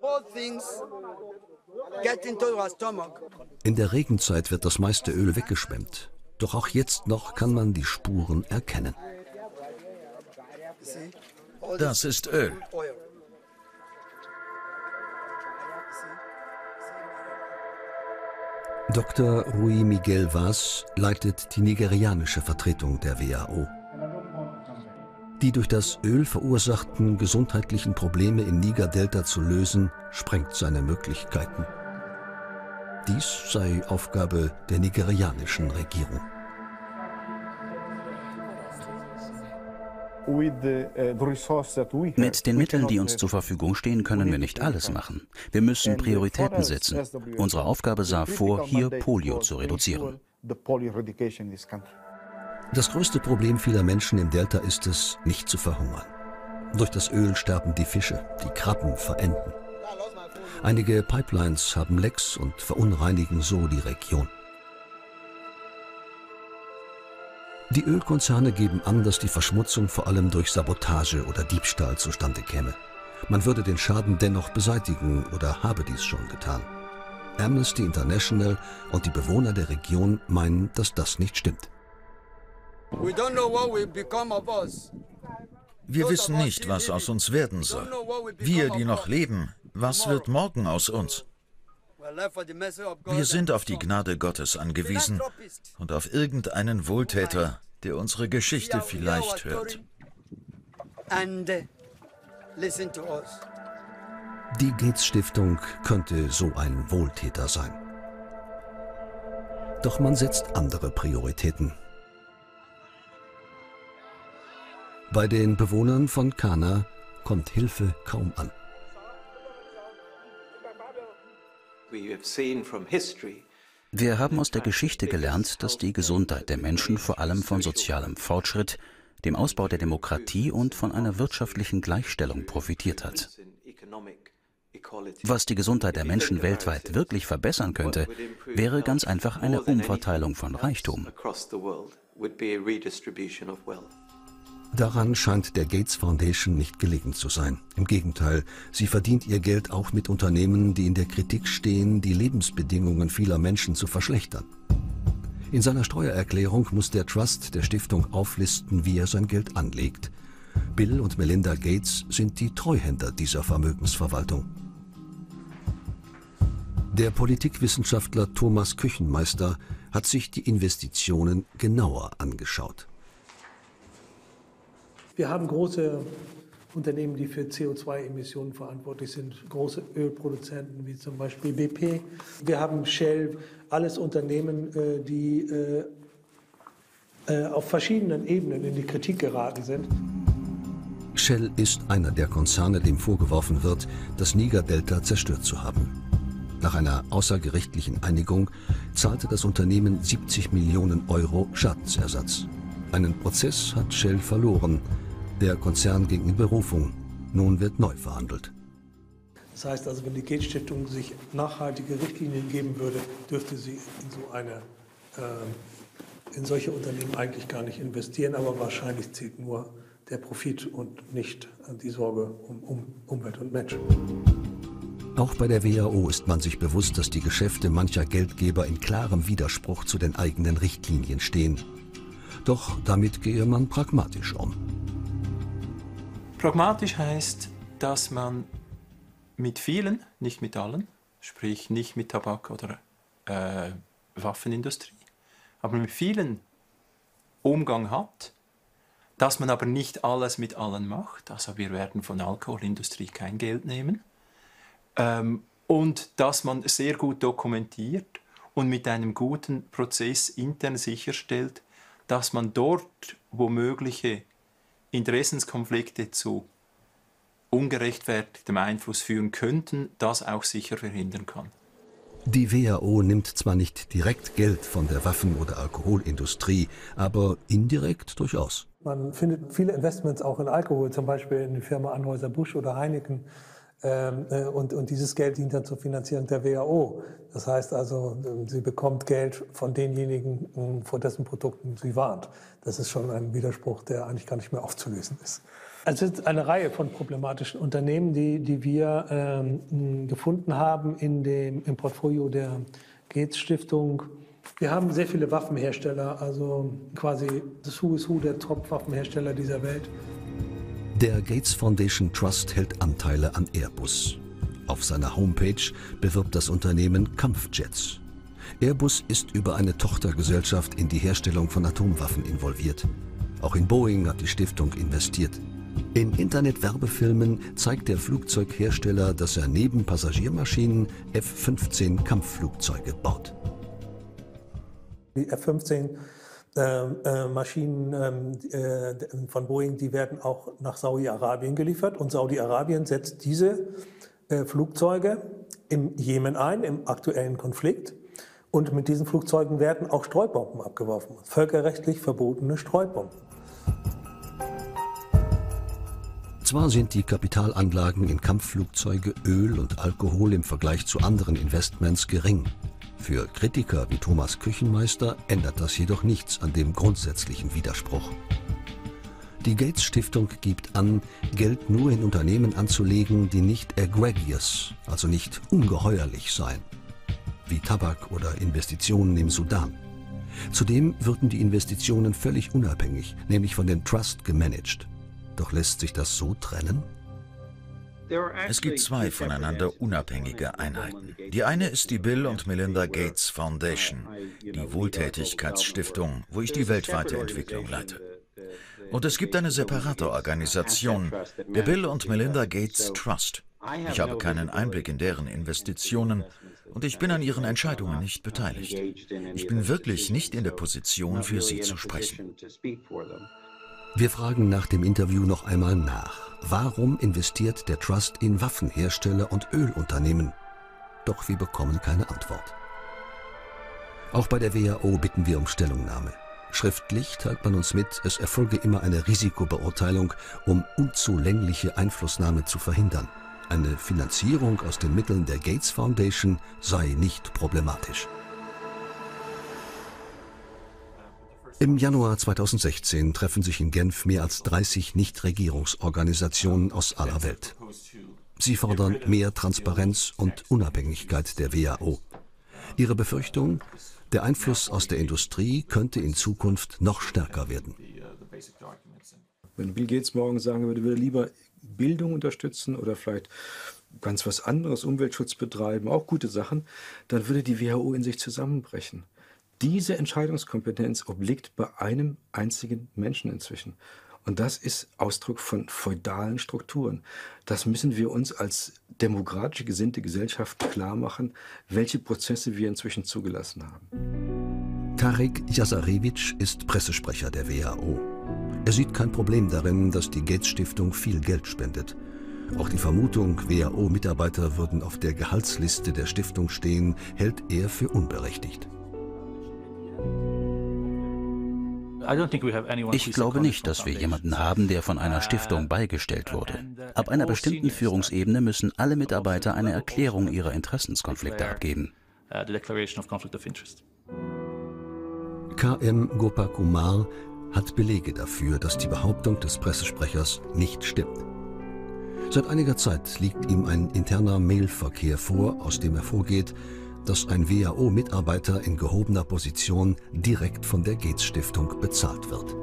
In der Regenzeit wird das meiste Öl weggeschwemmt. Doch auch jetzt noch kann man die Spuren erkennen. Das ist Öl. Dr. Rui Miguel Vaz leitet die nigerianische Vertretung der WHO. Die durch das Öl verursachten gesundheitlichen Probleme im Niger-Delta zu lösen, sprengt seine Möglichkeiten. Dies sei Aufgabe der nigerianischen Regierung. Mit den Mitteln, die uns zur Verfügung stehen, können wir nicht alles machen. Wir müssen Prioritäten setzen. Unsere Aufgabe sah vor, hier Polio zu reduzieren. Das größte Problem vieler Menschen im Delta ist es, nicht zu verhungern. Durch das Öl sterben die Fische, die Krabben verenden. Einige Pipelines haben Lecks und verunreinigen so die Region. Die Ölkonzerne geben an, dass die Verschmutzung vor allem durch Sabotage oder Diebstahl zustande käme. Man würde den Schaden dennoch beseitigen oder habe dies schon getan. Amnesty International und die Bewohner der Region meinen, dass das nicht stimmt. Wir wissen nicht, was aus uns werden soll. Wir, die noch leben, was wird morgen aus uns? Wir sind auf die Gnade Gottes angewiesen und auf irgendeinen Wohltäter, der unsere Geschichte vielleicht hört. Die Gates-Stiftung könnte so ein Wohltäter sein. Doch man setzt andere Prioritäten. Bei den Bewohnern von Kana kommt Hilfe kaum an. Wir haben aus der Geschichte gelernt, dass die Gesundheit der Menschen vor allem von sozialem Fortschritt, dem Ausbau der Demokratie und von einer wirtschaftlichen Gleichstellung profitiert hat. Was die Gesundheit der Menschen weltweit wirklich verbessern könnte, wäre ganz einfach eine Umverteilung von Reichtum. Daran scheint der Gates Foundation nicht gelegen zu sein. Im Gegenteil, sie verdient ihr Geld auch mit Unternehmen, die in der Kritik stehen, die Lebensbedingungen vieler Menschen zu verschlechtern. In seiner Steuererklärung muss der Trust der Stiftung auflisten, wie er sein Geld anlegt. Bill und Melinda Gates sind die Treuhänder dieser Vermögensverwaltung. Der Politikwissenschaftler Thomas Küchenmeister hat sich die Investitionen genauer angeschaut. Wir haben große Unternehmen, die für CO2-Emissionen verantwortlich sind, große Ölproduzenten wie zum Beispiel BP. Wir haben Shell, alles Unternehmen, die auf verschiedenen Ebenen in die Kritik geraten sind. Shell ist einer der Konzerne, dem vorgeworfen wird, das Niger-Delta zerstört zu haben. Nach einer außergerichtlichen Einigung zahlte das Unternehmen 70 Millionen Euro Schadensersatz. Einen Prozess hat Shell verloren. Der Konzern ging in Berufung. Nun wird neu verhandelt. Das heißt also, wenn die Gates-Stiftung sich nachhaltige Richtlinien geben würde, dürfte sie in solche Unternehmen eigentlich gar nicht investieren. Aber wahrscheinlich zählt nur der Profit und nicht die Sorge um Umwelt und Menschen. Auch bei der WHO ist man sich bewusst, dass die Geschäfte mancher Geldgeber in klarem Widerspruch zu den eigenen Richtlinien stehen. Doch damit gehe man pragmatisch um. Pragmatisch heißt, dass man mit vielen, nicht mit allen, sprich nicht mit Tabak- oder Waffenindustrie, aber mit vielen Umgang hat, dass man aber nicht alles mit allen macht. Also wir werden von der Alkoholindustrie kein Geld nehmen. Und dass man sehr gut dokumentiert und mit einem guten Prozess intern sicherstellt, dass man dort, wo mögliche Interessenskonflikte zu ungerechtfertigtem Einfluss führen könnten, das auch sicher verhindern kann. Die WHO nimmt zwar nicht direkt Geld von der Waffen- oder Alkoholindustrie, aber indirekt durchaus. Man findet viele Investments auch in Alkohol, zum Beispiel in die Firma Anheuser-Busch oder Heineken. Und dieses Geld dient dann zur Finanzierung der WHO. Das heißt also, sie bekommt Geld von denjenigen, vor dessen Produkten sie warnt. Das ist schon ein Widerspruch, der eigentlich gar nicht mehr aufzulösen ist. Also es ist eine Reihe von problematischen Unternehmen, die wir gefunden haben im Portfolio der Gates-Stiftung. Wir haben sehr viele Waffenhersteller, also quasi das Who is Who der Top-Waffenhersteller dieser Welt. Der Gates Foundation Trust hält Anteile an Airbus. Auf seiner Homepage bewirbt das Unternehmen Kampfjets. Airbus ist über eine Tochtergesellschaft in die Herstellung von Atomwaffen involviert. Auch in Boeing hat die Stiftung investiert. In Internetwerbefilmen zeigt der Flugzeughersteller, dass er neben Passagiermaschinen F-15 Kampfflugzeuge baut. Die F-15 Maschinen von Boeing, die werden auch nach Saudi-Arabien geliefert. Und Saudi-Arabien setzt diese Flugzeuge im Jemen ein, im aktuellen Konflikt. Und mit diesen Flugzeugen werden auch Streubomben abgeworfen, völkerrechtlich verbotene Streubomben. Zwar sind die Kapitalanlagen in Kampfflugzeuge, Öl und Alkohol im Vergleich zu anderen Investments gering. Für Kritiker wie Thomas Küchenmeister ändert das jedoch nichts an dem grundsätzlichen Widerspruch. Die Gates-Stiftung gibt an, Geld nur in Unternehmen anzulegen, die nicht egregious, also nicht ungeheuerlich seien, wie Tabak oder Investitionen im Sudan. Zudem würden die Investitionen völlig unabhängig, nämlich von dem Trust gemanagt. Doch lässt sich das so trennen? Es gibt zwei voneinander unabhängige Einheiten. Die eine ist die Bill und Melinda Gates Foundation, die Wohltätigkeitsstiftung, wo ich die weltweite Entwicklung leite. Und es gibt eine separate Organisation, der Bill und Melinda Gates Trust. Ich habe keinen Einblick in deren Investitionen und ich bin an ihren Entscheidungen nicht beteiligt. Ich bin wirklich nicht in der Position, für sie zu sprechen. Wir fragen nach dem Interview noch einmal nach. Warum investiert der Trust in Waffenhersteller und Ölunternehmen? Doch wir bekommen keine Antwort. Auch bei der WHO bitten wir um Stellungnahme. Schriftlich teilt man uns mit, es erfolge immer eine Risikobeurteilung, um unzulängliche Einflussnahme zu verhindern. Eine Finanzierung aus den Mitteln der Gates Foundation sei nicht problematisch. Im Januar 2016 treffen sich in Genf mehr als 30 Nichtregierungsorganisationen aus aller Welt. Sie fordern mehr Transparenz und Unabhängigkeit der WHO. Ihre Befürchtung, der Einfluss aus der Industrie könnte in Zukunft noch stärker werden. Wenn Bill Gates morgen sagen würde, würde lieber Bildung unterstützen oder vielleicht ganz was anderes, Umweltschutz betreiben, auch gute Sachen, dann würde die WHO in sich zusammenbrechen. Diese Entscheidungskompetenz obliegt bei einem einzigen Menschen inzwischen. Und das ist Ausdruck von feudalen Strukturen. Das müssen wir uns als demokratisch gesinnte Gesellschaft klar machen, welche Prozesse wir inzwischen zugelassen haben. Tarek Jasarevic ist Pressesprecher der WHO. Er sieht kein Problem darin, dass die Gates-Stiftung viel Geld spendet. Auch die Vermutung, WHO-Mitarbeiter würden auf der Gehaltsliste der Stiftung stehen, hält er für unberechtigt. Ich glaube nicht, dass wir jemanden haben, der von einer Stiftung beigestellt wurde. Ab einer bestimmten Führungsebene müssen alle Mitarbeiter eine Erklärung ihrer Interessenskonflikte abgeben. KM Gopakumar hat Belege dafür, dass die Behauptung des Pressesprechers nicht stimmt. Seit einiger Zeit liegt ihm ein interner Mailverkehr vor, aus dem hervorgeht, dass ein WHO-Mitarbeiter in gehobener Position direkt von der Gates-Stiftung bezahlt wird.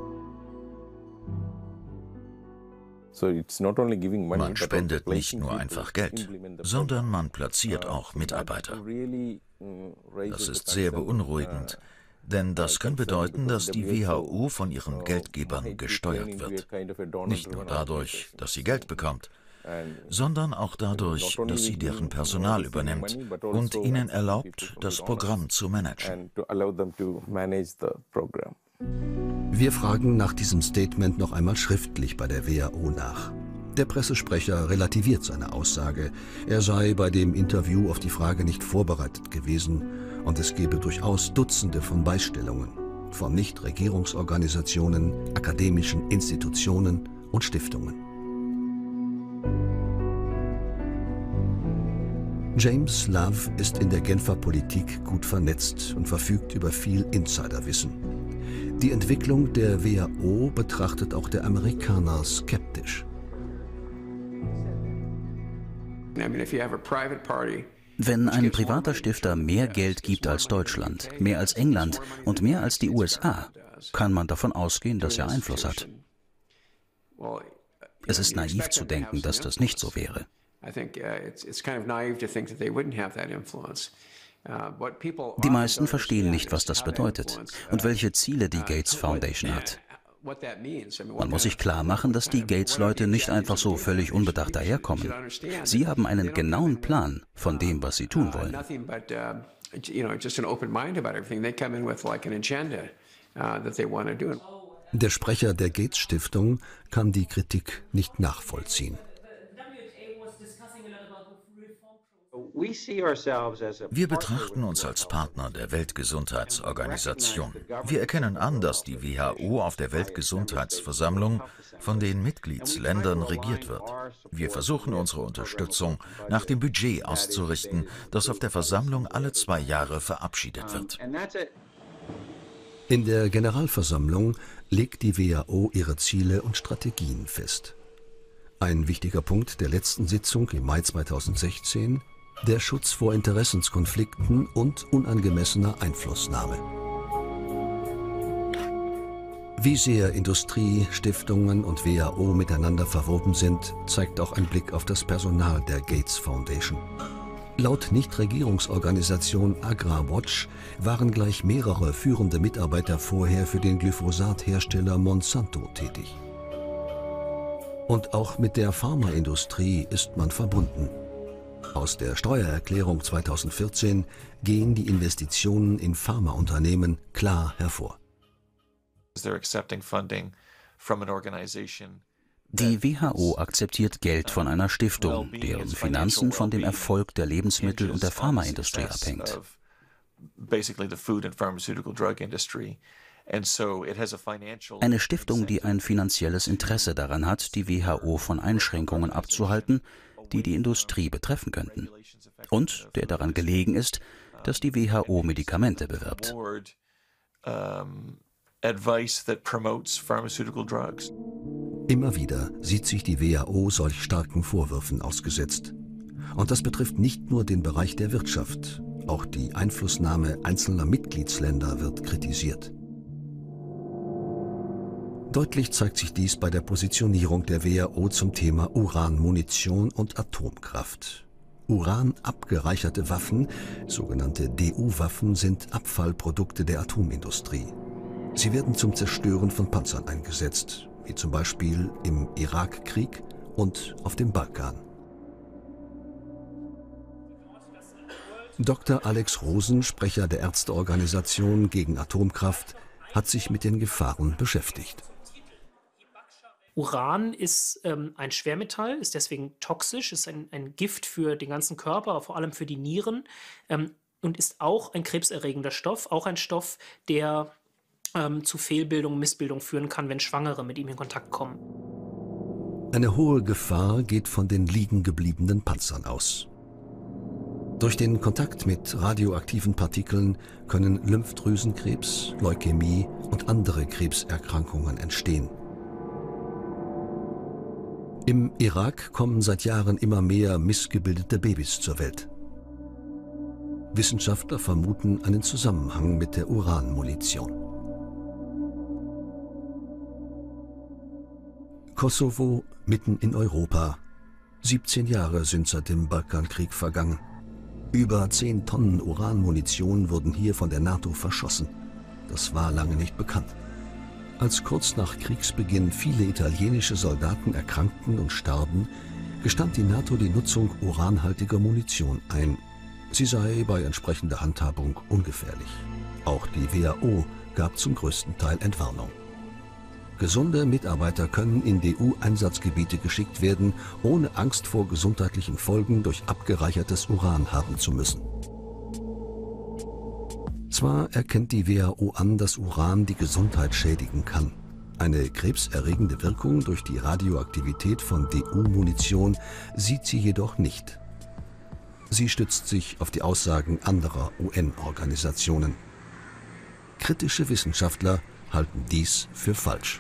Man spendet nicht nur einfach Geld, sondern man platziert auch Mitarbeiter. Das ist sehr beunruhigend, denn das kann bedeuten, dass die WHO von ihren Geldgebern gesteuert wird. Nicht nur dadurch, dass sie Geld bekommt, sondern auch dadurch, dass sie deren Personal übernimmt und ihnen erlaubt, das Programm zu managen. Wir fragen nach diesem Statement noch einmal schriftlich bei der WHO nach. Der Pressesprecher relativiert seine Aussage. Er sei bei dem Interview auf die Frage nicht vorbereitet gewesen und es gebe durchaus Dutzende von Beisstellungen von Nichtregierungsorganisationen, akademischen Institutionen und Stiftungen. James Love ist in der Genfer Politik gut vernetzt und verfügt über viel Insiderwissen. Die Entwicklung der WHO betrachtet auch der Amerikaner skeptisch. Wenn ein privater Stifter mehr Geld gibt als Deutschland, mehr als England und mehr als die USA, kann man davon ausgehen, dass er Einfluss hat. Es ist naiv zu denken, dass das nicht so wäre. Die meisten verstehen nicht, was das bedeutet und welche Ziele die Gates Foundation hat. Man muss sich klar machen, dass die Gates-Leute nicht einfach so völlig unbedacht daherkommen. Sie haben einen genauen Plan von dem, was sie tun wollen. Der Sprecher der Gates-Stiftung kann die Kritik nicht nachvollziehen. Wir betrachten uns als Partner der Weltgesundheitsorganisation. Wir erkennen an, dass die WHO auf der Weltgesundheitsversammlung von den Mitgliedsländern regiert wird. Wir versuchen unsere Unterstützung nach dem Budget auszurichten, das auf der Versammlung alle 2 Jahre verabschiedet wird. In der Generalversammlung legt die WHO ihre Ziele und Strategien fest. Ein wichtiger Punkt der letzten Sitzung im Mai 2016: der Schutz vor Interessenskonflikten und unangemessener Einflussnahme. Wie sehr Industrie, Stiftungen und WHO miteinander verwoben sind, zeigt auch ein Blick auf das Personal der Gates Foundation. Laut Nichtregierungsorganisation AgriWatch waren gleich mehrere führende Mitarbeiter vorher für den Glyphosat-Hersteller Monsanto tätig. Und auch mit der Pharmaindustrie ist man verbunden. Aus der Steuererklärung 2014 gehen die Investitionen in Pharmaunternehmen klar hervor. Die WHO akzeptiert Geld von einer Stiftung, deren Finanzen von dem Erfolg der Lebensmittel- und der Pharmaindustrie abhängt. Eine Stiftung, die ein finanzielles Interesse daran hat, die WHO von Einschränkungen abzuhalten, die die Industrie betreffen könnten. Und der daran gelegen ist, dass die WHO Medikamente bewirbt. Immer wieder sieht sich die WHO solch starken Vorwürfen ausgesetzt. Und das betrifft nicht nur den Bereich der Wirtschaft, auch die Einflussnahme einzelner Mitgliedsländer wird kritisiert. Deutlich zeigt sich dies bei der Positionierung der WHO zum Thema Uranmunition und Atomkraft. Uranabgereicherte Waffen, sogenannte DU-Waffen, sind Abfallprodukte der Atomindustrie. Sie werden zum Zerstören von Panzern eingesetzt, wie zum Beispiel im Irakkrieg und auf dem Balkan. Dr. Alex Rosen, Sprecher der Ärzteorganisation gegen Atomkraft, hat sich mit den Gefahren beschäftigt. Uran ist ein Schwermetall, ist deswegen toxisch, ist ein Gift für den ganzen Körper, aber vor allem für die Nieren, und ist auch ein krebserregender Stoff, auch ein Stoff, der zu Fehlbildung, Missbildung führen kann, wenn Schwangere mit ihm in Kontakt kommen. Eine hohe Gefahr geht von den liegen gebliebenen Panzern aus. Durch den Kontakt mit radioaktiven Partikeln können Lymphdrüsenkrebs, Leukämie und andere Krebserkrankungen entstehen. Im Irak kommen seit Jahren immer mehr missgebildete Babys zur Welt. Wissenschaftler vermuten einen Zusammenhang mit der Uranmunition. Kosovo, mitten in Europa. 17 Jahre sind seit dem Balkankrieg vergangen. Über 10 Tonnen Uranmunition wurden hier von der NATO verschossen. Das war lange nicht bekannt. Als kurz nach Kriegsbeginn viele italienische Soldaten erkrankten und starben, gestand die NATO die Nutzung uranhaltiger Munition ein. Sie sei bei entsprechender Handhabung ungefährlich. Auch die WHO gab zum größten Teil Entwarnung. Gesunde Mitarbeiter können in DU-Einsatzgebiete geschickt werden, ohne Angst vor gesundheitlichen Folgen durch abgereichertes Uran haben zu müssen. Zwar erkennt die WHO an, dass Uran die Gesundheit schädigen kann. Eine krebserregende Wirkung durch die Radioaktivität von DU-Munition sieht sie jedoch nicht. Sie stützt sich auf die Aussagen anderer UN-Organisationen. Kritische Wissenschaftler halten dies für falsch.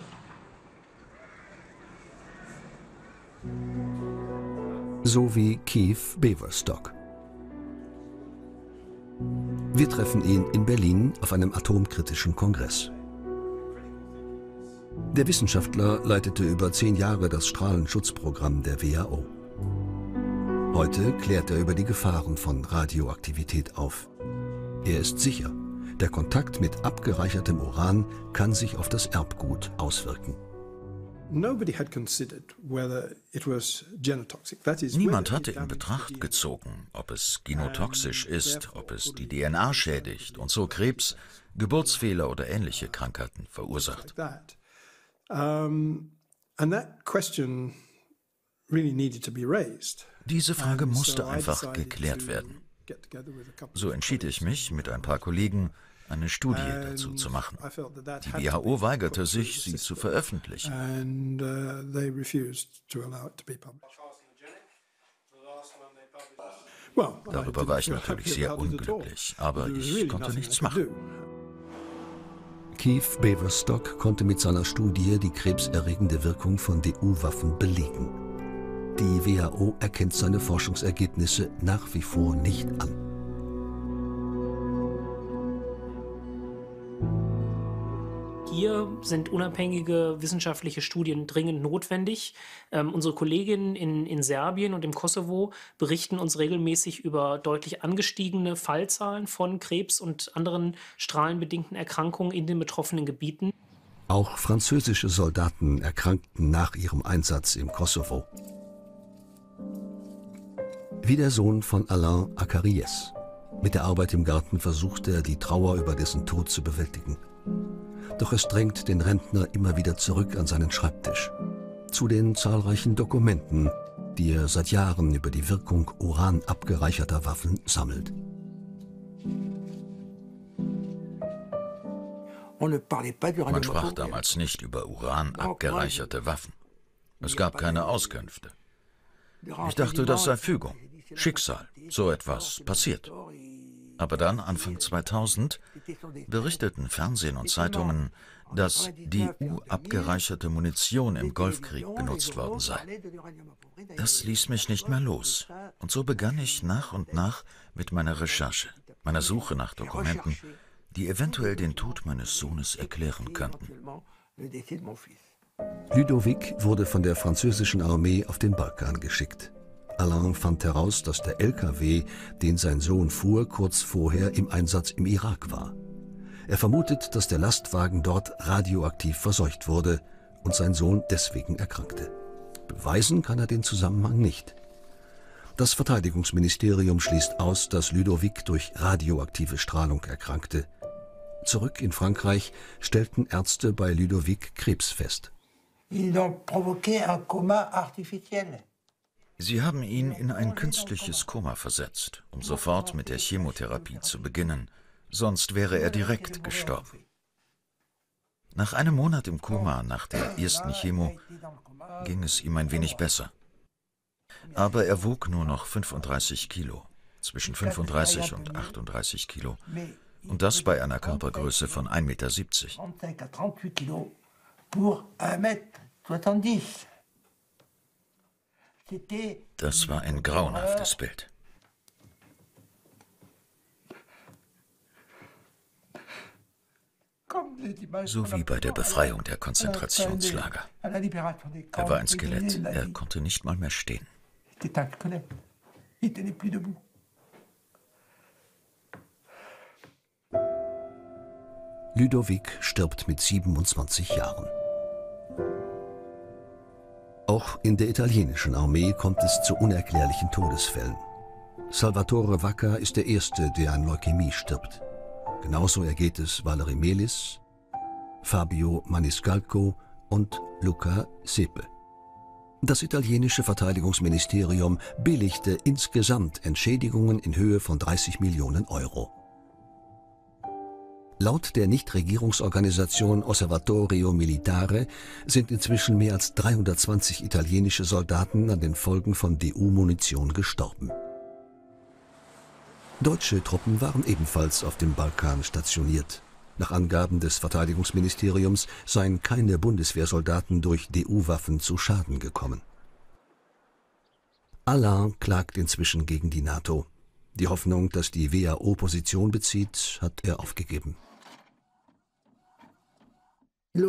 So wie Keith Beverstock. Wir treffen ihn in Berlin auf einem atomkritischen Kongress. Der Wissenschaftler leitete über 10 Jahre das Strahlenschutzprogramm der WHO. Heute klärt er über die Gefahren von Radioaktivität auf. Er ist sicher, der Kontakt mit abgereichertem Uran kann sich auf das Erbgut auswirken. Niemand hatte in Betracht gezogen, ob es genotoxisch ist, ob es die DNA schädigt und so Krebs, Geburtsfehler oder ähnliche Krankheiten verursacht. Diese Frage musste einfach geklärt werden. So entschied ich mich, mit ein paar Kollegen eine Studie dazu zu machen. Die WHO weigerte sich, sie zu veröffentlichen. Darüber war ich natürlich sehr unglücklich, aber ich konnte nichts machen. Keith Beverstock konnte mit seiner Studie die krebserregende Wirkung von DU-Waffen belegen. Die WHO erkennt seine Forschungsergebnisse nach wie vor nicht an. Hier sind unabhängige wissenschaftliche Studien dringend notwendig. Unsere Kolleginnen in Serbien und im Kosovo berichten uns regelmäßig über deutlich angestiegene Fallzahlen von Krebs und anderen strahlenbedingten Erkrankungen in den betroffenen Gebieten. Auch französische Soldaten erkrankten nach ihrem Einsatz im Kosovo. Wie der Sohn von Alain Akaries. Mit der Arbeit im Garten versucht er, die Trauer über dessen Tod zu bewältigen. Doch es drängt den Rentner immer wieder zurück an seinen Schreibtisch. Zu den zahlreichen Dokumenten, die er seit Jahren über die Wirkung uranabgereicherter Waffen sammelt. Man sprach damals nicht über uranabgereicherte Waffen. Es gab keine Auskünfte. Ich dachte, das sei Fügung, Schicksal, so etwas passiert. Aber dann, Anfang 2000, berichteten Fernsehen und Zeitungen, dass DU-abgereicherte Munition im Golfkrieg benutzt worden sei. Das ließ mich nicht mehr los. Und so begann ich nach und nach mit meiner Recherche, meiner Suche nach Dokumenten, die eventuell den Tod meines Sohnes erklären könnten. Ludovic wurde von der französischen Armee auf den Balkan geschickt. Alain fand heraus, dass der LKW, den sein Sohn fuhr, kurz vorher im Einsatz im Irak war. Er vermutet, dass der Lastwagen dort radioaktiv verseucht wurde und sein Sohn deswegen erkrankte. Beweisen kann er den Zusammenhang nicht. Das Verteidigungsministerium schließt aus, dass Ludovic durch radioaktive Strahlung erkrankte. Zurück in Frankreich stellten Ärzte bei Ludovic Krebs fest. Sie haben ihn in ein künstliches Koma versetzt, um sofort mit der Chemotherapie zu beginnen, sonst wäre er direkt gestorben. Nach einem Monat im Koma, nach der ersten Chemo, ging es ihm ein wenig besser. Aber er wog nur noch 35 Kilo, zwischen 35 und 38 Kilo, und das bei einer Körpergröße von 1,70 Meter. Das war ein grauenhaftes Bild. So wie bei der Befreiung der Konzentrationslager. Er war ein Skelett, er konnte nicht mal mehr stehen. Ludovic stirbt mit 27 Jahren. Auch in der italienischen Armee kommt es zu unerklärlichen Todesfällen. Salvatore Vacca ist der Erste, der an Leukämie stirbt. Genauso ergeht es Valerie Melis, Fabio Maniscalco und Luca Sepe. Das italienische Verteidigungsministerium billigte insgesamt Entschädigungen in Höhe von 30 Millionen Euro. Laut der Nichtregierungsorganisation Osservatorio Militare sind inzwischen mehr als 320 italienische Soldaten an den Folgen von DU-Munition gestorben. Deutsche Truppen waren ebenfalls auf dem Balkan stationiert. Nach Angaben des Verteidigungsministeriums seien keine Bundeswehrsoldaten durch DU-Waffen zu Schaden gekommen. Alain klagt inzwischen gegen die NATO. Die Hoffnung, dass die WHO Position bezieht, hat er aufgegeben. Die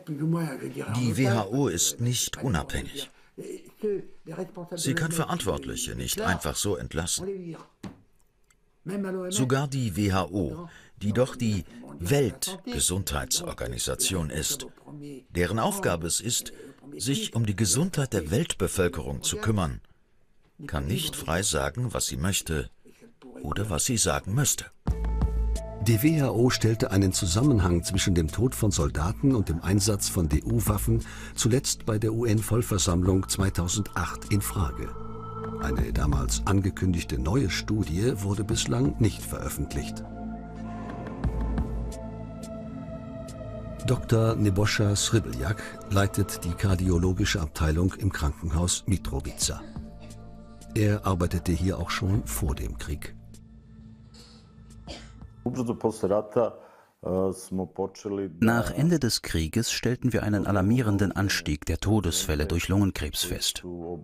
WHO ist nicht unabhängig. Sie kann Verantwortliche nicht einfach so entlassen. Sogar die WHO, die doch die Weltgesundheitsorganisation ist, deren Aufgabe es ist, sich um die Gesundheit der Weltbevölkerung zu kümmern, kann nicht frei sagen, was sie möchte oder was sie sagen müsste. Die WHO stellte einen Zusammenhang zwischen dem Tod von Soldaten und dem Einsatz von DU-Waffen zuletzt bei der UN-Vollversammlung 2008 in Frage. Eine damals angekündigte neue Studie wurde bislang nicht veröffentlicht. Dr. Nebojša Sribeljak leitet die kardiologische Abteilung im Krankenhaus Mitrovica. Er arbeitete hier auch schon vor dem Krieg. Nach Ende des Krieges stellten wir einen alarmierenden Anstieg der Todesfälle durch Lungenkrebs fest.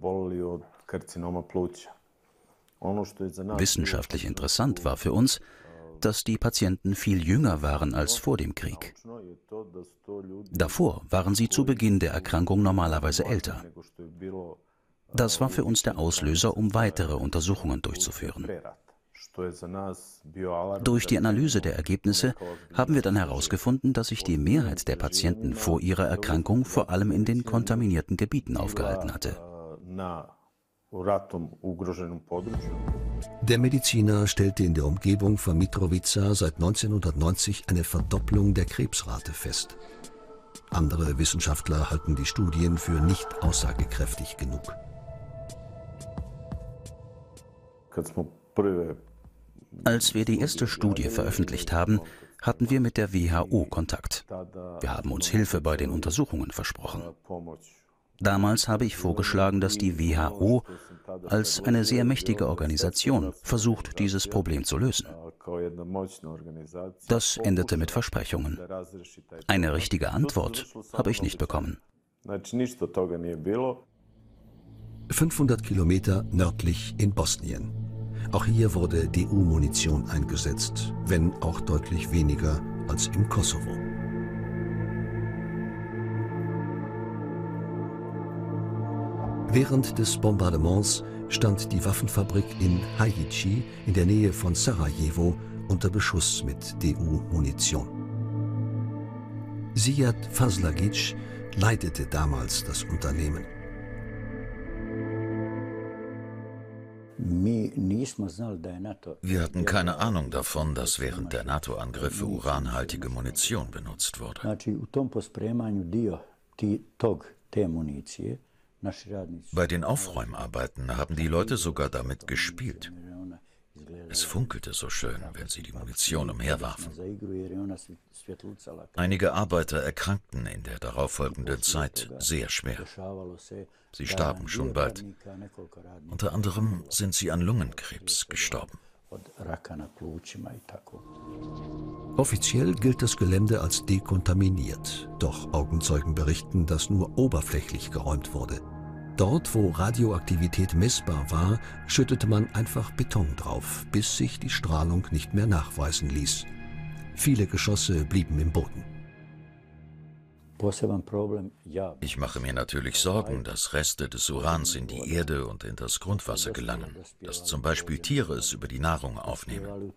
Wissenschaftlich interessant war für uns, dass die Patienten viel jünger waren als vor dem Krieg. Davor waren sie zu Beginn der Erkrankung normalerweise älter. Das war für uns der Auslöser, um weitere Untersuchungen durchzuführen. Durch die Analyse der Ergebnisse haben wir dann herausgefunden, dass sich die Mehrheit der Patienten vor ihrer Erkrankung vor allem in den kontaminierten Gebieten aufgehalten hatte. Der Mediziner stellte in der Umgebung von Mitrovica seit 1990 eine Verdopplung der Krebsrate fest. Andere Wissenschaftler halten die Studien für nicht aussagekräftig genug. Als wir die erste Studie veröffentlicht haben, hatten wir mit der WHO Kontakt. Wir haben uns Hilfe bei den Untersuchungen versprochen. Damals habe ich vorgeschlagen, dass die WHO als eine sehr mächtige Organisation versucht, dieses Problem zu lösen. Das endete mit Versprechungen. Eine richtige Antwort habe ich nicht bekommen. 500 Kilometer nördlich in Bosnien. Auch hier wurde DU-Munition eingesetzt, wenn auch deutlich weniger als im Kosovo. Während des Bombardements stand die Waffenfabrik in Hajići in der Nähe von Sarajevo unter Beschuss mit DU-Munition. Zijad Fazlagić leitete damals das Unternehmen. Wir hatten keine Ahnung davon, dass während der NATO-Angriffe uranhaltige Munition benutzt wurde. Bei den Aufräumarbeiten haben die Leute sogar damit gespielt. Es funkelte so schön, wenn sie die Munition umherwarfen. Einige Arbeiter erkrankten in der darauffolgenden Zeit sehr schwer. Sie starben schon bald. Unter anderem sind sie an Lungenkrebs gestorben. Offiziell gilt das Gelände als dekontaminiert, doch Augenzeugen berichten, dass nur oberflächlich geräumt wurde. Dort, wo Radioaktivität messbar war, schüttete man einfach Beton drauf, bis sich die Strahlung nicht mehr nachweisen ließ. Viele Geschosse blieben im Boden. Ich mache mir natürlich Sorgen, dass Reste des Urans in die Erde und in das Grundwasser gelangen, dass zum Beispiel Tiere es über die Nahrung aufnehmen.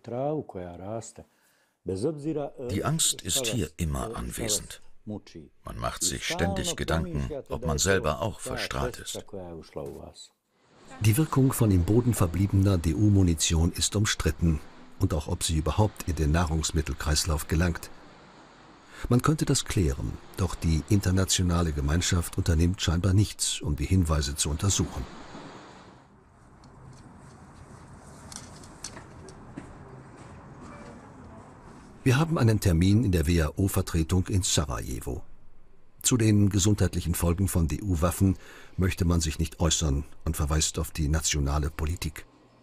Die Angst ist hier immer anwesend. Man macht sich ständig Gedanken, ob man selber auch verstrahlt ist. Die Wirkung von im Boden verbliebener DU-Munition ist umstritten und auch ob sie überhaupt in den Nahrungsmittelkreislauf gelangt. Man könnte das klären, doch die internationale Gemeinschaft unternimmt scheinbar nichts, um die Hinweise zu untersuchen. Wir haben einen Termin in der WHO-Vertretung in Sarajevo. Zu den gesundheitlichen Folgen von DU-Waffen möchte man sich nicht äußern und verweist auf die nationale Politik.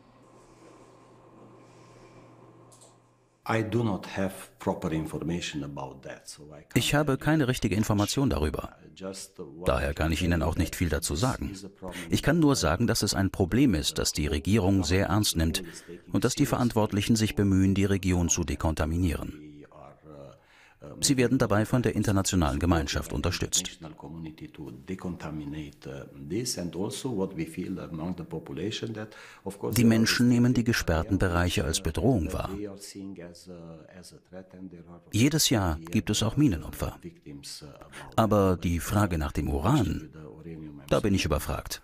Ich habe keine richtige Information darüber. Daher kann ich Ihnen auch nicht viel dazu sagen. Ich kann nur sagen, dass es ein Problem ist, das die Regierung sehr ernst nimmt und dass die Verantwortlichen sich bemühen, die Region zu dekontaminieren. Sie werden dabei von der internationalen Gemeinschaft unterstützt. Die Menschen nehmen die gesperrten Bereiche als Bedrohung wahr. Jedes Jahr gibt es auch Minenopfer. Aber die Frage nach dem Uran, da bin ich überfragt.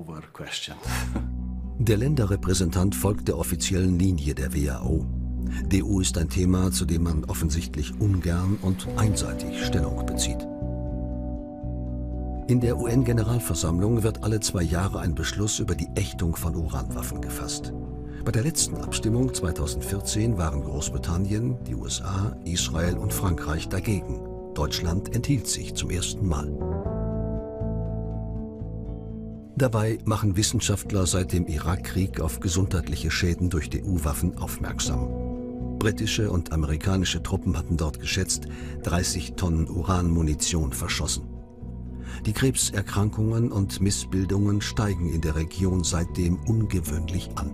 Der Länderrepräsentant folgt der offiziellen Linie der WHO. DU ist ein Thema, zu dem man offensichtlich ungern und einseitig Stellung bezieht. In der UN-Generalversammlung wird alle 2 Jahre ein Beschluss über die Ächtung von Uranwaffen gefasst. Bei der letzten Abstimmung 2014 waren Großbritannien, die USA, Israel und Frankreich dagegen. Deutschland enthielt sich zum ersten Mal. Dabei machen Wissenschaftler seit dem Irakkrieg auf gesundheitliche Schäden durch DU-Waffen aufmerksam. Britische und amerikanische Truppen hatten dort geschätzt 30 Tonnen Uranmunition verschossen. Die Krebserkrankungen und Missbildungen steigen in der Region seitdem ungewöhnlich an.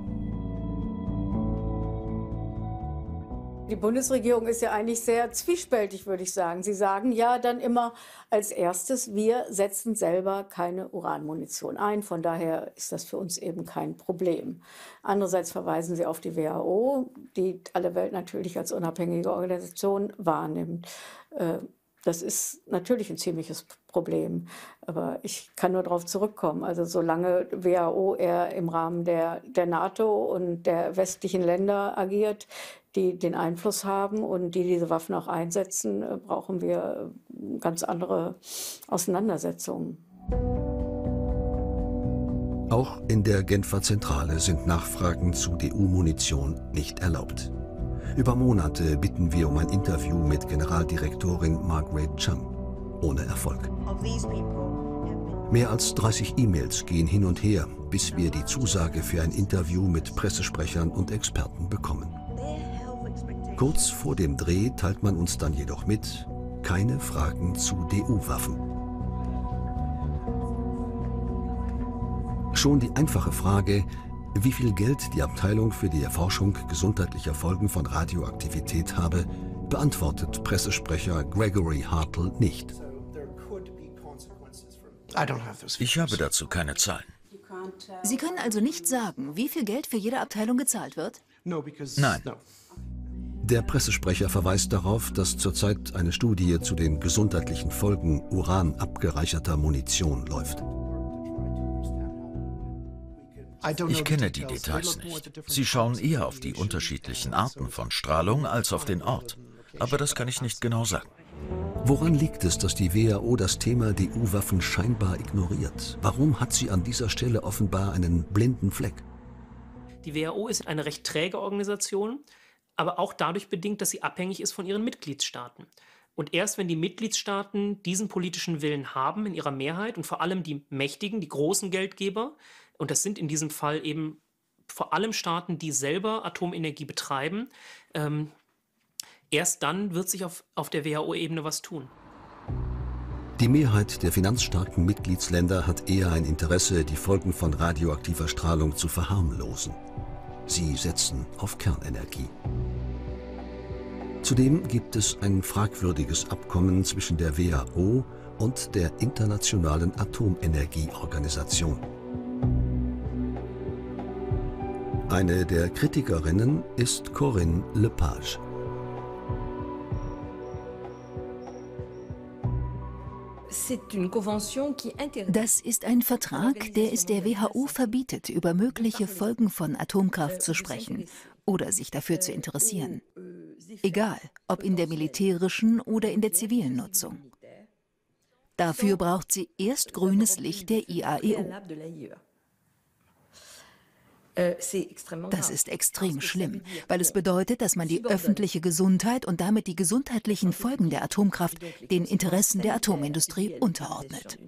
Die Bundesregierung ist ja eigentlich sehr zwiespältig, würde ich sagen. Sie sagen ja dann immer als erstes, wir setzen selber keine Uranmunition ein. Von daher ist das für uns eben kein Problem. Andererseits verweisen sie auf die WHO, die alle Welt natürlich als unabhängige Organisation wahrnimmt. Das ist natürlich ein ziemliches Problem, aber ich kann nur darauf zurückkommen. Also solange WHO eher im Rahmen der NATO und der westlichen Länder agiert, die den Einfluss haben und die diese Waffen auch einsetzen, brauchen wir ganz andere Auseinandersetzungen. Auch in der Genfer Zentrale sind Nachfragen zu DU-Munition nicht erlaubt. Über Monate bitten wir um ein Interview mit Generaldirektorin Margaret Chan. Ohne Erfolg. Mehr als 30 E-Mails gehen hin und her, bis wir die Zusage für ein Interview mit Pressesprechern und Experten bekommen. Kurz vor dem Dreh teilt man uns dann jedoch mit, keine Fragen zu DU-Waffen. Schon die einfache Frage, wie viel Geld die Abteilung für die Erforschung gesundheitlicher Folgen von Radioaktivität habe, beantwortet Pressesprecher Gregory Hartl nicht. Ich habe dazu keine Zahlen. Sie können also nicht sagen, wie viel Geld für jede Abteilung gezahlt wird? Nein. Der Pressesprecher verweist darauf, dass zurzeit eine Studie zu den gesundheitlichen Folgen uranabgereicherter Munition läuft. Ich kenne die Details nicht. Sie schauen eher auf die unterschiedlichen Arten von Strahlung als auf den Ort. Aber das kann ich nicht genau sagen. Woran liegt es, dass die WHO das Thema DU-Waffen scheinbar ignoriert? Warum hat sie an dieser Stelle offenbar einen blinden Fleck? Die WHO ist eine recht träge Organisation, aber auch dadurch bedingt, dass sie abhängig ist von ihren Mitgliedstaaten. Und erst wenn die Mitgliedstaaten diesen politischen Willen haben in ihrer Mehrheit und vor allem die Mächtigen, die großen Geldgeber, und das sind in diesem Fall eben vor allem Staaten, die selber Atomenergie betreiben, erst dann wird sich auf der WHO-Ebene was tun. Die Mehrheit der finanzstarken Mitgliedsländer hat eher ein Interesse, die Folgen von radioaktiver Strahlung zu verharmlosen. Sie setzen auf Kernenergie. Zudem gibt es ein fragwürdiges Abkommen zwischen der WHO und der Internationalen Atomenergieorganisation. Eine der Kritikerinnen ist Corinne Lepage. Das ist ein Vertrag, der es der WHO verbietet, über mögliche Folgen von Atomkraft zu sprechen oder sich dafür zu interessieren. egal ob in der militärischen oder in der zivilen Nutzung. Dafür braucht sie erst grünes Licht der IAEO. Das ist extrem schlimm, weil es bedeutet, dass man die öffentliche Gesundheit und damit die gesundheitlichen Folgen der Atomkraft den Interessen der Atomindustrie unterordnet.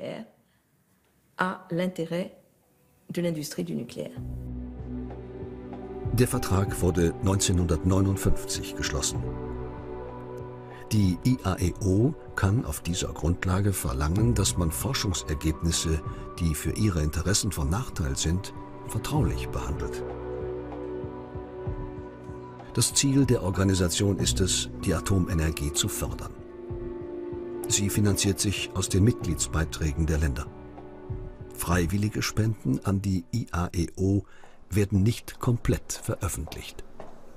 Der Vertrag wurde 1959 geschlossen. Die IAEO kann auf dieser Grundlage verlangen, dass man Forschungsergebnisse, die für ihre Interessen von Nachteil sind, vertraulich behandelt. Das Ziel der Organisation ist es, die Atomenergie zu fördern. Sie finanziert sich aus den Mitgliedsbeiträgen der Länder. Freiwillige Spenden an die IAEO werden nicht komplett veröffentlicht.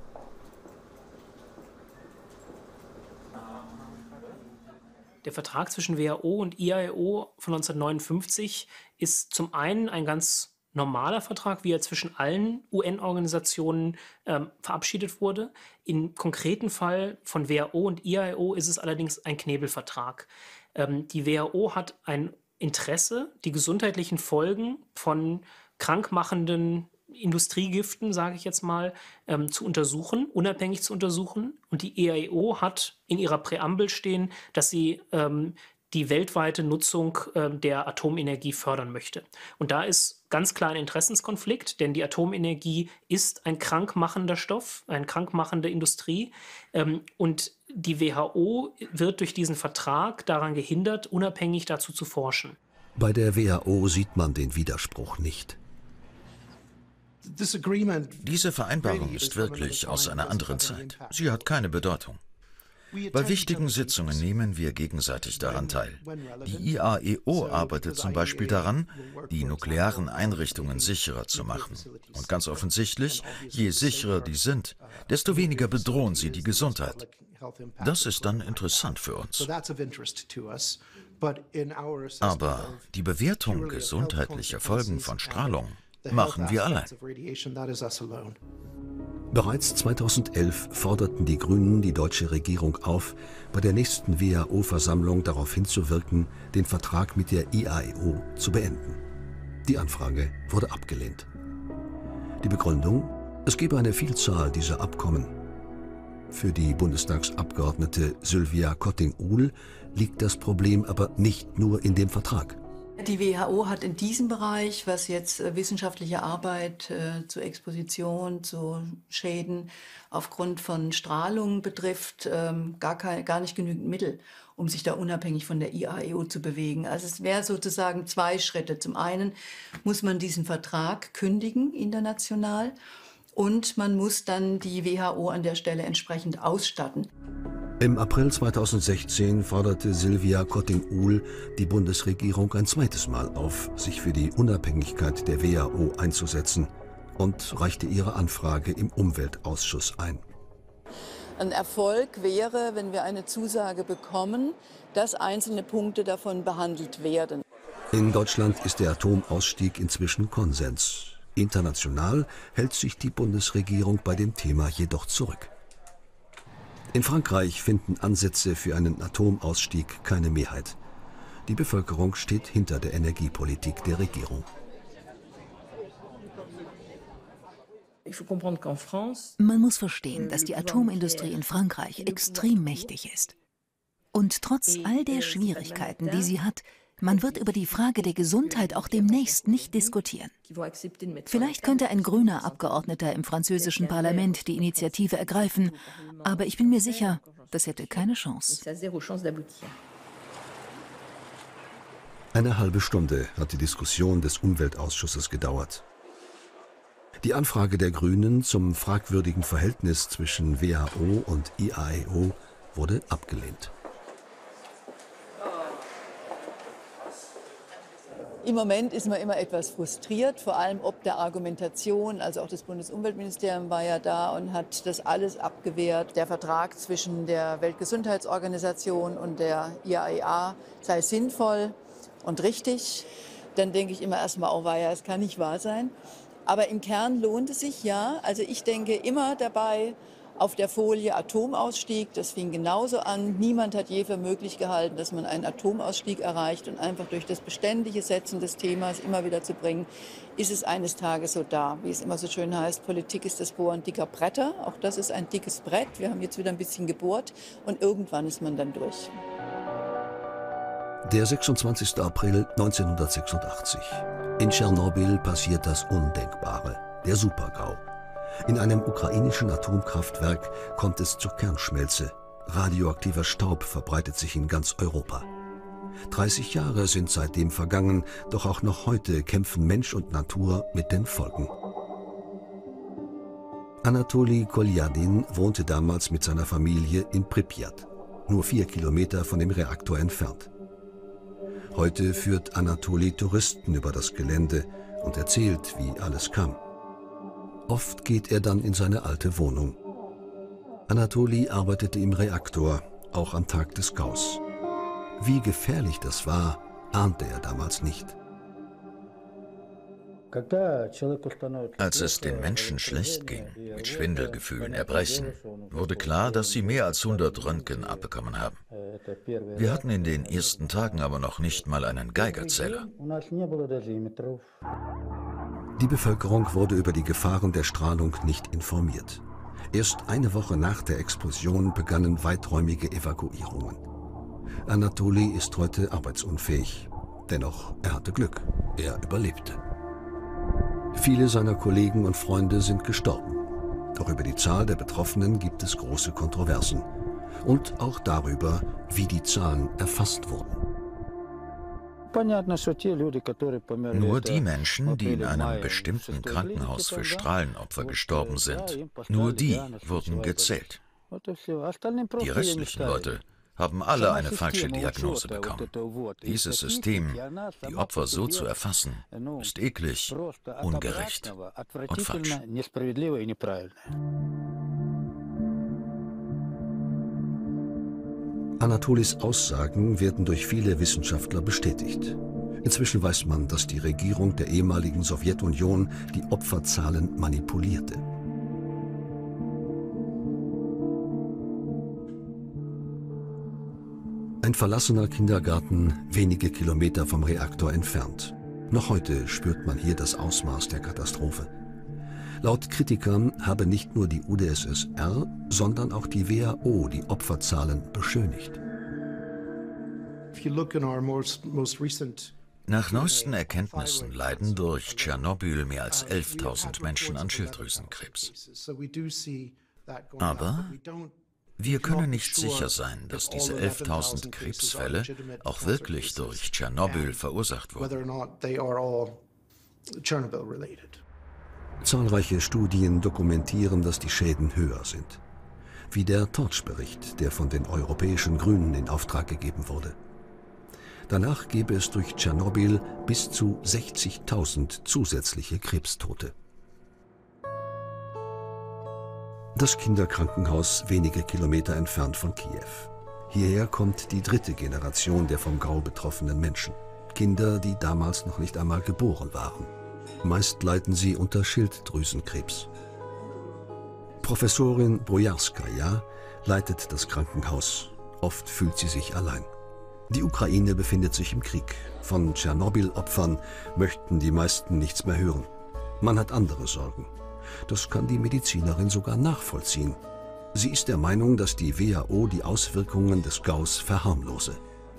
Der Vertrag zwischen WHO und IAEO von 1959 ist zum einen ein ganz normaler Vertrag, wie er zwischen allen UN-Organisationen verabschiedet wurde. Im konkreten Fall von WHO und IAEO ist es allerdings ein Knebelvertrag. Die WHO hat ein Interesse, die gesundheitlichen Folgen von krankmachenden Industriegiften, sage ich jetzt mal, zu untersuchen, unabhängig zu untersuchen. Und die IAEO hat in ihrer Präambel stehen, dass sie die weltweite Nutzung der Atomenergie fördern möchte. Und da ist ganz klar ein Interessenskonflikt, denn die Atomenergie ist ein krankmachender Stoff, eine krankmachende Industrie. Und die WHO wird durch diesen Vertrag daran gehindert, unabhängig dazu zu forschen. Bei der WHO sieht man den Widerspruch nicht. Diese Vereinbarung ist wirklich aus einer anderen Zeit. Sie hat keine Bedeutung. Bei wichtigen Sitzungen nehmen wir gegenseitig daran teil. Die IAEO arbeitet zum Beispiel daran, die nuklearen Einrichtungen sicherer zu machen. Und ganz offensichtlich, je sicherer die sind, desto weniger bedrohen sie die Gesundheit. Das ist dann interessant für uns. Aber die Bewertung gesundheitlicher Folgen von Strahlung machen wir allein. Bereits 2011 forderten die Grünen die deutsche Regierung auf, bei der nächsten WHO-Versammlung darauf hinzuwirken, den Vertrag mit der IAEO zu beenden. Die Anfrage wurde abgelehnt. Die Begründung? Es gebe eine Vielzahl dieser Abkommen. Für die Bundestagsabgeordnete Sylvia Kotting-Uhl liegt das Problem aber nicht nur in dem Vertrag. Die WHO hat in diesem Bereich, was jetzt wissenschaftliche Arbeit zur Exposition, zu Schäden aufgrund von Strahlung betrifft, gar nicht genügend Mittel, um sich da unabhängig von der IAEO zu bewegen. Also es wäre sozusagen zwei Schritte. Zum einen muss man diesen Vertrag kündigen international und man muss dann die WHO an der Stelle entsprechend ausstatten. Im April 2016 forderte Sylvia Kotting-Uhl die Bundesregierung ein zweites Mal auf, sich für die Unabhängigkeit der WHO einzusetzen und reichte ihre Anfrage im Umweltausschuss ein. Ein Erfolg wäre, wenn wir eine Zusage bekommen, dass einzelne Punkte davon behandelt werden. In Deutschland ist der Atomausstieg inzwischen Konsens. International hält sich die Bundesregierung bei dem Thema jedoch zurück. In Frankreich finden Ansätze für einen Atomausstieg keine Mehrheit. Die Bevölkerung steht hinter der Energiepolitik der Regierung. Man muss verstehen, dass die Atomindustrie in Frankreich extrem mächtig ist. Und trotz all der Schwierigkeiten, die sie hat, man wird über die Frage der Gesundheit auch demnächst nicht diskutieren. Vielleicht könnte ein grüner Abgeordneter im französischen Parlament die Initiative ergreifen, aber ich bin mir sicher, das hätte keine Chance. Eine halbe Stunde hat die Diskussion des Umweltausschusses gedauert. Die Anfrage der Grünen zum fragwürdigen Verhältnis zwischen WHO und IAEO wurde abgelehnt. Im Moment ist man immer etwas frustriert, vor allem ob der Argumentation. Also auch das Bundesumweltministerium war ja da und hat das alles abgewehrt. Der Vertrag zwischen der Weltgesundheitsorganisation und der IAEA sei sinnvoll und richtig. Dann denke ich immer erstmal, oh weia, es kann nicht wahr sein. Aber im Kern lohnt es sich, ja. Also ich denke immer dabei Auf der Folie Atomausstieg, das fing genauso an. Niemand hat je für möglich gehalten, dass man einen Atomausstieg erreicht. Und einfach durch das beständige Setzen des Themas immer wieder zu bringen, ist es eines Tages so da. Wie es immer so schön heißt, Politik ist das Bohren dicker Bretter. Auch das ist ein dickes Brett. Wir haben jetzt wieder ein bisschen gebohrt und irgendwann ist man dann durch. Der 26. April 1986. In Tschernobyl passiert das Undenkbare, der Super-GAU. In einem ukrainischen Atomkraftwerk kommt es zur Kernschmelze. Radioaktiver Staub verbreitet sich in ganz Europa. 30 Jahre sind seitdem vergangen, doch auch noch heute kämpfen Mensch und Natur mit den Folgen. Anatoli Koljadin wohnte damals mit seiner Familie in Pripyat, nur 4 Kilometer von dem Reaktor entfernt. Heute führt Anatoli Touristen über das Gelände und erzählt, wie alles kam. Oft geht er dann in seine alte Wohnung. Anatoli arbeitete im Reaktor, auch am Tag des GAUs. Wie gefährlich das war, ahnte er damals nicht. Als es den Menschen schlecht ging, mit Schwindelgefühlen, Erbrechen, wurde klar, dass sie mehr als 100 Röntgen abbekommen haben. Wir hatten in den ersten Tagen aber noch nicht mal einen Geigerzähler. Die Bevölkerung wurde über die Gefahren der Strahlung nicht informiert. Erst eine Woche nach der Explosion begannen weiträumige Evakuierungen. Anatoli ist heute arbeitsunfähig. Dennoch, er hatte Glück. Er überlebte. Viele seiner Kollegen und Freunde sind gestorben. Doch über die Zahl der Betroffenen gibt es große Kontroversen. Und auch darüber, wie die Zahlen erfasst wurden. Nur die Menschen, die in einem bestimmten Krankenhaus für Strahlenopfer gestorben sind, nur die wurden gezählt. Die restlichen Leute haben alle eine falsche Diagnose bekommen. Dieses System, die Opfer so zu erfassen, ist eklig, ungerecht und falsch. Anatolis Aussagen werden durch viele Wissenschaftler bestätigt. Inzwischen weiß man, dass die Regierung der ehemaligen Sowjetunion die Opferzahlen manipulierte. Ein verlassener Kindergarten, wenige Kilometer vom Reaktor entfernt. Noch heute spürt man hier das Ausmaß der Katastrophe. Laut Kritikern habe nicht nur die UdSSR, sondern auch die WHO die Opferzahlen beschönigt. Nach neuesten Erkenntnissen leiden durch Tschernobyl mehr als 11.000 Menschen an Schilddrüsenkrebs. Aber wir können nicht sicher sein, dass diese 11.000 Krebsfälle auch wirklich durch Tschernobyl verursacht wurden. Zahlreiche Studien dokumentieren, dass die Schäden höher sind. Wie der Torch-Bericht, der von den europäischen Grünen in Auftrag gegeben wurde. Danach gäbe es durch Tschernobyl bis zu 60.000 zusätzliche Krebstote. Das Kinderkrankenhaus wenige Kilometer entfernt von Kiew. Hierher kommt die 3. Generation der vom GAU betroffenen Menschen. Kinder, die damals noch nicht einmal geboren waren. Meist leiden sie unter Schilddrüsenkrebs. Professorin Bojarskaja leitet das Krankenhaus. Oft fühlt sie sich allein. Die Ukraine befindet sich im Krieg. Von Tschernobyl-Opfern möchten die meisten nichts mehr hören. Man hat andere Sorgen. Das kann die Medizinerin sogar nachvollziehen. Sie ist der Meinung, dass die WHO die Auswirkungen des GAUs verharmlose.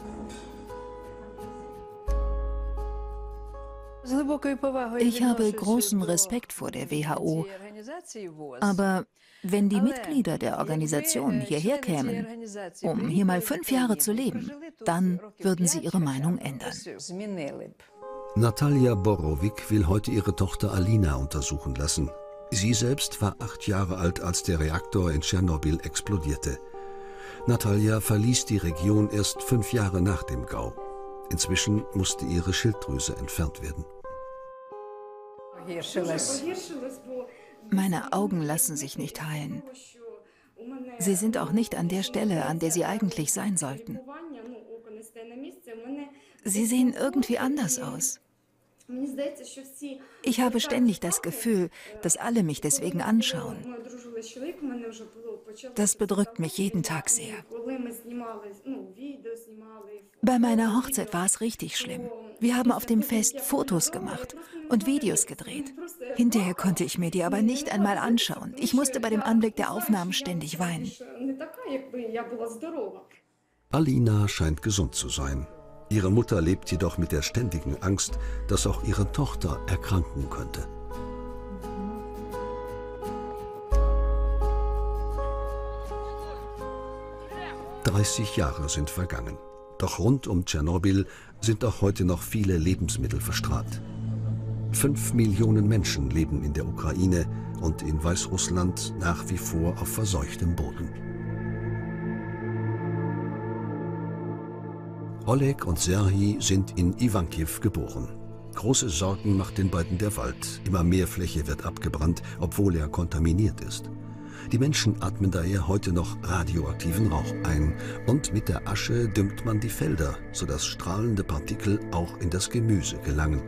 Ich habe großen Respekt vor der WHO. Aber wenn die Mitglieder der Organisation hierher kämen, um hier mal 5 Jahre zu leben, dann würden sie ihre Meinung ändern. Natalia Borowik will heute ihre Tochter Alina untersuchen lassen. Sie selbst war 8 Jahre alt, als der Reaktor in Tschernobyl explodierte. Natalia verließ die Region erst 5 Jahre nach dem GAU. Inzwischen musste ihre Schilddrüse entfernt werden. Meine Augen lassen sich nicht heilen. Sie sind auch nicht an der Stelle, an der sie eigentlich sein sollten. Sie sehen irgendwie anders aus. Ich habe ständig das Gefühl, dass alle mich deswegen anschauen. Das bedrückt mich jeden Tag sehr. Bei meiner Hochzeit war es richtig schlimm. Wir haben auf dem Fest Fotos gemacht und Videos gedreht. Hinterher konnte ich mir die aber nicht einmal anschauen. Ich musste bei dem Anblick der Aufnahmen ständig weinen. Alina scheint gesund zu sein. Ihre Mutter lebt jedoch mit der ständigen Angst, dass auch ihre Tochter erkranken könnte. –30 Jahre sind vergangen. Doch rund um Tschernobyl sind auch heute noch viele Lebensmittel verstrahlt. 5 Millionen Menschen leben in der Ukraine und in Weißrussland nach wie vor auf verseuchtem Boden. Oleg und Serhij sind in Iwankiw geboren. Große Sorgen macht den beiden der Wald. Immer mehr Fläche wird abgebrannt, obwohl er kontaminiert ist. Die Menschen atmen daher heute noch radioaktiven Rauch ein. Und mit der Asche düngt man die Felder, sodass strahlende Partikel auch in das Gemüse gelangen.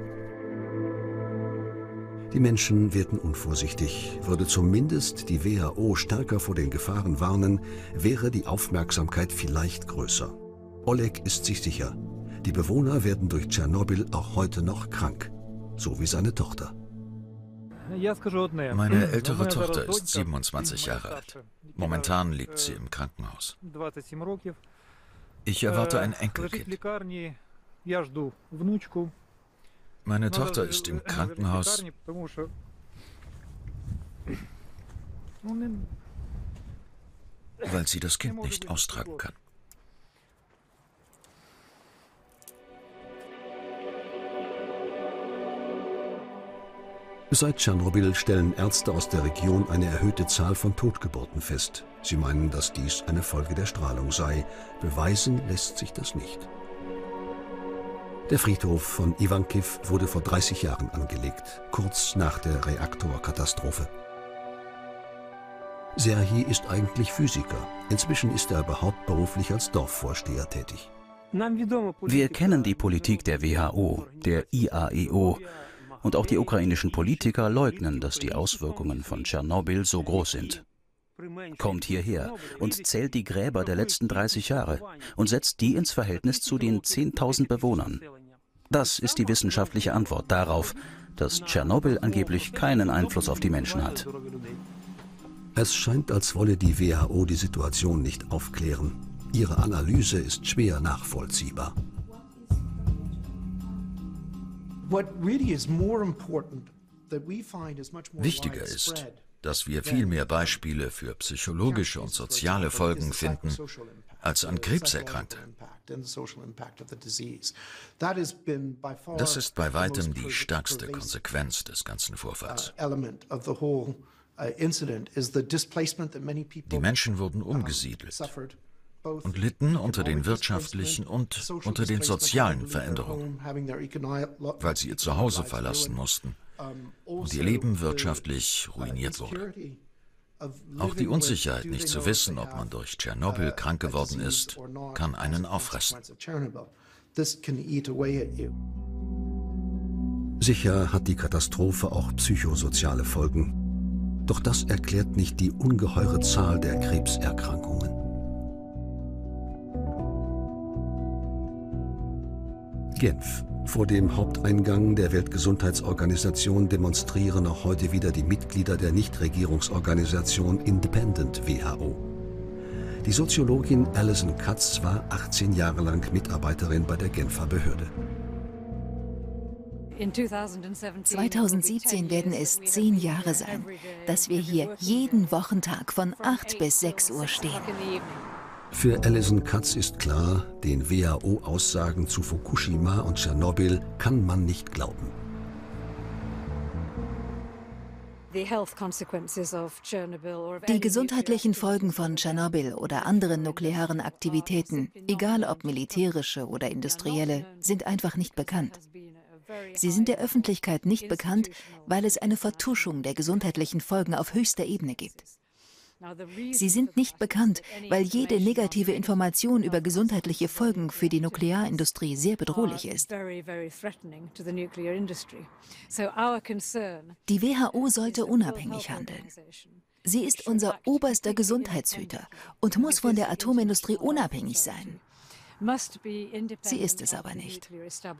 Die Menschen werden unvorsichtig. Würde zumindest die WHO stärker vor den Gefahren warnen, wäre die Aufmerksamkeit vielleicht größer. Oleg ist sich sicher, die Bewohner werden durch Tschernobyl auch heute noch krank, so wie seine Tochter. Meine ältere Tochter ist 27 Jahre alt. Momentan liegt sie im Krankenhaus. Ich erwarte ein Enkelkind. Meine Tochter ist im Krankenhaus, weil sie das Kind nicht austragen kann. Seit Tschernobyl stellen Ärzte aus der Region eine erhöhte Zahl von Totgeburten fest. Sie meinen, dass dies eine Folge der Strahlung sei. Beweisen lässt sich das nicht. Der Friedhof von Iwankiw wurde vor 30 Jahren angelegt, kurz nach der Reaktorkatastrophe. Serhij ist eigentlich Physiker. Inzwischen ist er aber hauptberuflich als Dorfvorsteher tätig. Wir kennen die Politik der WHO, der IAEO. Und auch die ukrainischen Politiker leugnen, dass die Auswirkungen von Tschernobyl so groß sind. Kommt hierher und zählt die Gräber der letzten 30 Jahre und setzt die ins Verhältnis zu den 10.000 Bewohnern. Das ist die wissenschaftliche Antwort darauf, dass Tschernobyl angeblich keinen Einfluss auf die Menschen hat. Es scheint, als wolle die WHO die Situation nicht aufklären. Ihre Analyse ist schwer nachvollziehbar. Wichtiger ist, dass wir viel mehr Beispiele für psychologische und soziale Folgen finden, als an Krebserkrankte. Das ist bei weitem die stärkste Konsequenz des ganzen Vorfalls. Die Menschen wurden umgesiedelt und litten unter den wirtschaftlichen und unter den sozialen Veränderungen, weil sie ihr Zuhause verlassen mussten und ihr Leben wirtschaftlich ruiniert wurde. Auch die Unsicherheit, nicht zu wissen, ob man durch Tschernobyl krank geworden ist, kann einen auffressen. Sicher hat die Katastrophe auch psychosoziale Folgen. Doch das erklärt nicht die ungeheure Zahl der Krebserkrankungen. Genf. Vor dem Haupteingang der Weltgesundheitsorganisation demonstrieren auch heute wieder die Mitglieder der Nichtregierungsorganisation Independent WHO. Die Soziologin Alison Katz war 18 Jahre lang Mitarbeiterin bei der Genfer Behörde. 2017 werden es 10 Jahre sein, dass wir hier jeden Wochentag von 8 bis 6 Uhr stehen. Für Alison Katz ist klar, den WHO-Aussagen zu Fukushima und Tschernobyl kann man nicht glauben. Die gesundheitlichen Folgen von Tschernobyl oder anderen nuklearen Aktivitäten, egal ob militärische oder industrielle, sind einfach nicht bekannt. Sie sind der Öffentlichkeit nicht bekannt, weil es eine Vertuschung der gesundheitlichen Folgen auf höchster Ebene gibt. Sie sind nicht bekannt, weil jede negative Information über gesundheitliche Folgen für die Nuklearindustrie sehr bedrohlich ist. Die WHO sollte unabhängig handeln. Sie ist unser oberster Gesundheitshüter und muss von der Atomindustrie unabhängig sein. Sie ist es aber nicht.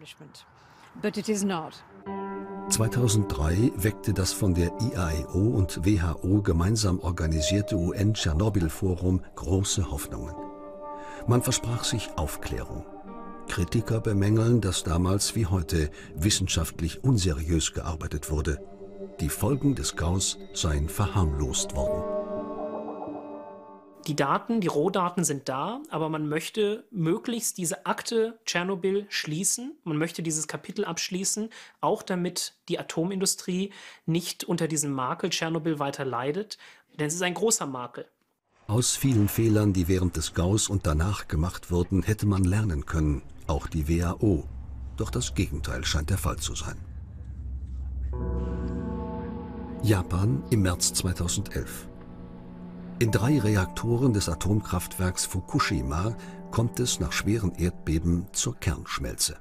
2003 weckte das von der IAEO und WHO gemeinsam organisierte UN-Tschernobyl-Forum große Hoffnungen. Man versprach sich Aufklärung. Kritiker bemängeln, dass damals wie heute wissenschaftlich unseriös gearbeitet wurde. Die Folgen des Gaus seien verharmlost worden. Die Daten, die Rohdaten sind da, aber man möchte möglichst diese Akte Tschernobyl schließen. Man möchte dieses Kapitel abschließen, auch damit die Atomindustrie nicht unter diesem Makel Tschernobyl weiter leidet. Denn es ist ein großer Makel. Aus vielen Fehlern, die während des Gaus und danach gemacht wurden, hätte man lernen können, auch die WHO. Doch das Gegenteil scheint der Fall zu sein. Japan im März 2011. In 3 Reaktoren des Atomkraftwerks Fukushima kommt es nach schweren Erdbeben zur Kernschmelze.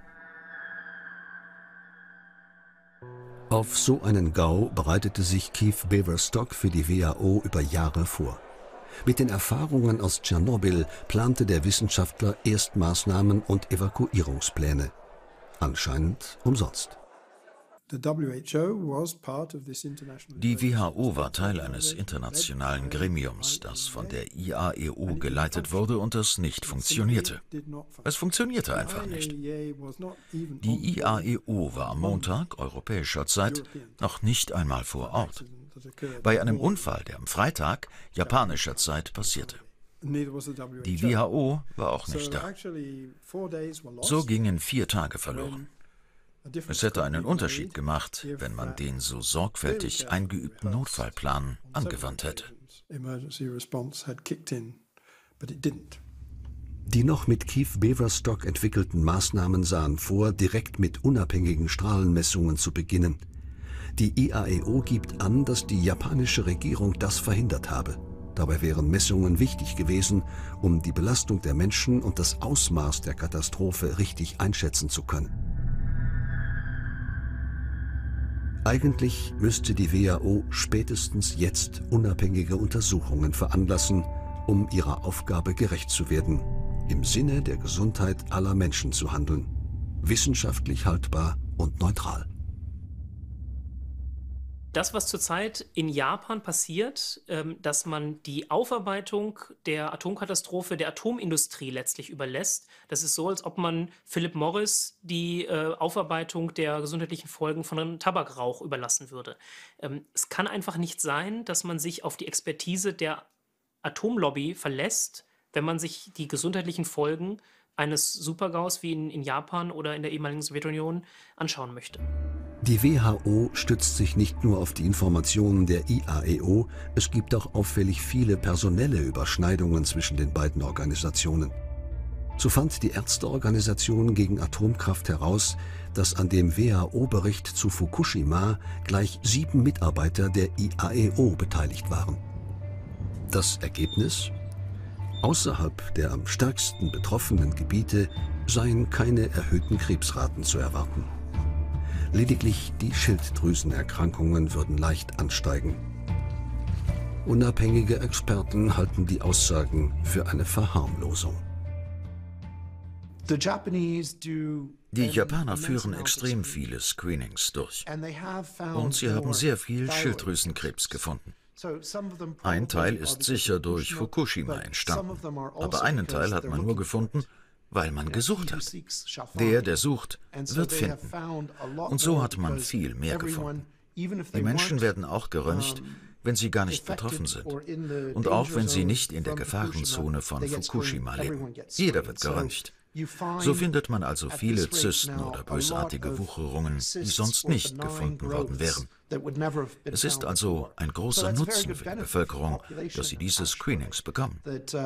Auf so einen GAU bereitete sich Keith Beaverstock für die WHO über Jahre vor. Mit den Erfahrungen aus Tschernobyl plante der Wissenschaftler Erstmaßnahmen und Evakuierungspläne. Anscheinend umsonst. Die WHO war Teil eines internationalen Gremiums, das von der IAEO geleitet wurde und das nicht funktionierte. Es funktionierte einfach nicht. Die IAEO war am Montag europäischer Zeit noch nicht einmal vor Ort. Bei einem Unfall, der am Freitag japanischer Zeit passierte. Die WHO war auch nicht da. So gingen 4 Tage verloren. Es hätte einen Unterschied gemacht, wenn man den so sorgfältig eingeübten Notfallplan angewandt hätte. Die noch mit Keith Beaverstock entwickelten Maßnahmen sahen vor, direkt mit unabhängigen Strahlenmessungen zu beginnen. Die IAEO gibt an, dass die japanische Regierung das verhindert habe. Dabei wären Messungen wichtig gewesen, um die Belastung der Menschen und das Ausmaß der Katastrophe richtig einschätzen zu können. Eigentlich müsste die WHO spätestens jetzt unabhängige Untersuchungen veranlassen, um ihrer Aufgabe gerecht zu werden, im Sinne der Gesundheit aller Menschen zu handeln, wissenschaftlich haltbar und neutral. Das, was zurzeit in Japan passiert, dass man die Aufarbeitung der Atomkatastrophe der Atomindustrie letztlich überlässt, das ist so, als ob man Philip Morris die Aufarbeitung der gesundheitlichen Folgen von einem Tabakrauch überlassen würde. Es kann einfach nicht sein, dass man sich auf die Expertise der Atomlobby verlässt, wenn man sich die gesundheitlichen Folgen eines Supergaus wie in Japan oder in der ehemaligen Sowjetunion anschauen möchte. Die WHO stützt sich nicht nur auf die Informationen der IAEO, es gibt auch auffällig viele personelle Überschneidungen zwischen den beiden Organisationen. So fand die Ärzteorganisation gegen Atomkraft heraus, dass an dem WHO-Bericht zu Fukushima gleich 7 Mitarbeiter der IAEO beteiligt waren. Das Ergebnis? Außerhalb der am stärksten betroffenen Gebiete seien keine erhöhten Krebsraten zu erwarten. Lediglich die Schilddrüsenerkrankungen würden leicht ansteigen. Unabhängige Experten halten die Aussagen für eine Verharmlosung. Die Japaner führen extrem viele Screenings durch. Und sie haben sehr viel Schilddrüsenkrebs gefunden. Ein Teil ist sicher durch Fukushima entstanden, aber einen Teil hat man nur gefunden, weil man gesucht hat. Der sucht, wird finden. Und so hat man viel mehr gefunden. Die Menschen werden auch geröntgt, wenn sie gar nicht betroffen sind. Und auch wenn sie nicht in der Gefahrenzone von Fukushima leben. Jeder wird geröntgt. So findet man also viele Zysten oder bösartige Wucherungen, die sonst nicht gefunden worden wären. Es ist also ein großer Nutzen für die Bevölkerung, dass sie diese Screenings bekommen.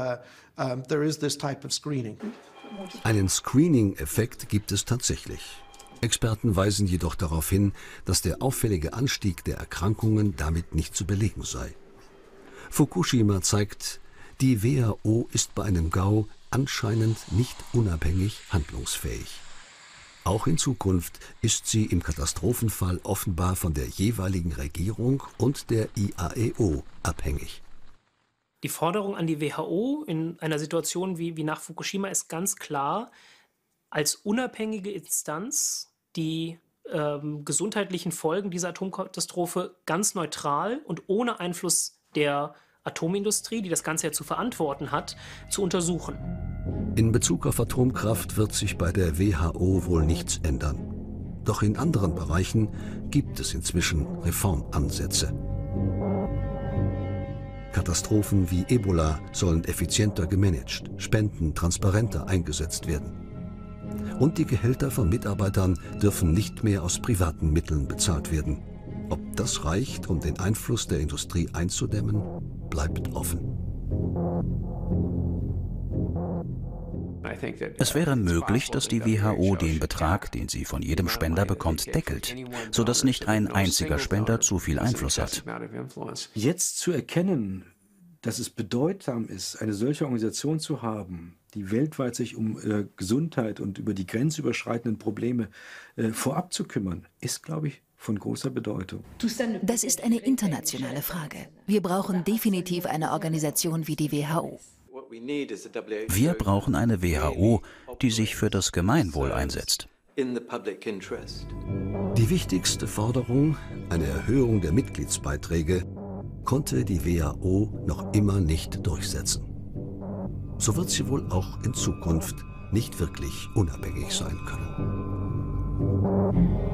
Einen Screening-Effekt gibt es tatsächlich. Experten weisen jedoch darauf hin, dass der auffällige Anstieg der Erkrankungen damit nicht zu belegen sei. Fukushima zeigt, die WHO ist bei einem GAU anscheinend nicht unabhängig handlungsfähig. Auch in Zukunft ist sie im Katastrophenfall offenbar von der jeweiligen Regierung und der IAEO abhängig. Die Forderung an die WHO in einer Situation wie nach Fukushima ist ganz klar, als unabhängige Instanz die gesundheitlichen Folgen dieser Atomkatastrophe ganz neutral und ohne Einfluss der Atomindustrie, die das Ganze ja zu verantworten hat, zu untersuchen. In Bezug auf Atomkraft wird sich bei der WHO wohl nichts ändern. Doch in anderen Bereichen gibt es inzwischen Reformansätze. Katastrophen wie Ebola sollen effizienter gemanagt, Spenden transparenter eingesetzt werden. Und die Gehälter von Mitarbeitern dürfen nicht mehr aus privaten Mitteln bezahlt werden. Ob das reicht, um den Einfluss der Industrie einzudämmen, bleibt offen. Es wäre möglich, dass die WHO den Betrag, den sie von jedem Spender bekommt, deckelt, sodass nicht ein einziger Spender zu viel Einfluss hat. Jetzt zu erkennen, dass es bedeutsam ist, eine solche Organisation zu haben, die weltweit sich um Gesundheit und über die grenzüberschreitenden Probleme vorab zu kümmern, ist, glaube ich, von großer Bedeutung. Das ist eine internationale Frage. Wir brauchen definitiv eine Organisation wie die WHO. Wir brauchen eine WHO, die sich für das Gemeinwohl einsetzt. Die wichtigste Forderung, eine Erhöhung der Mitgliedsbeiträge, konnte die WHO noch immer nicht durchsetzen. So wird sie wohl auch in Zukunft nicht wirklich unabhängig sein können.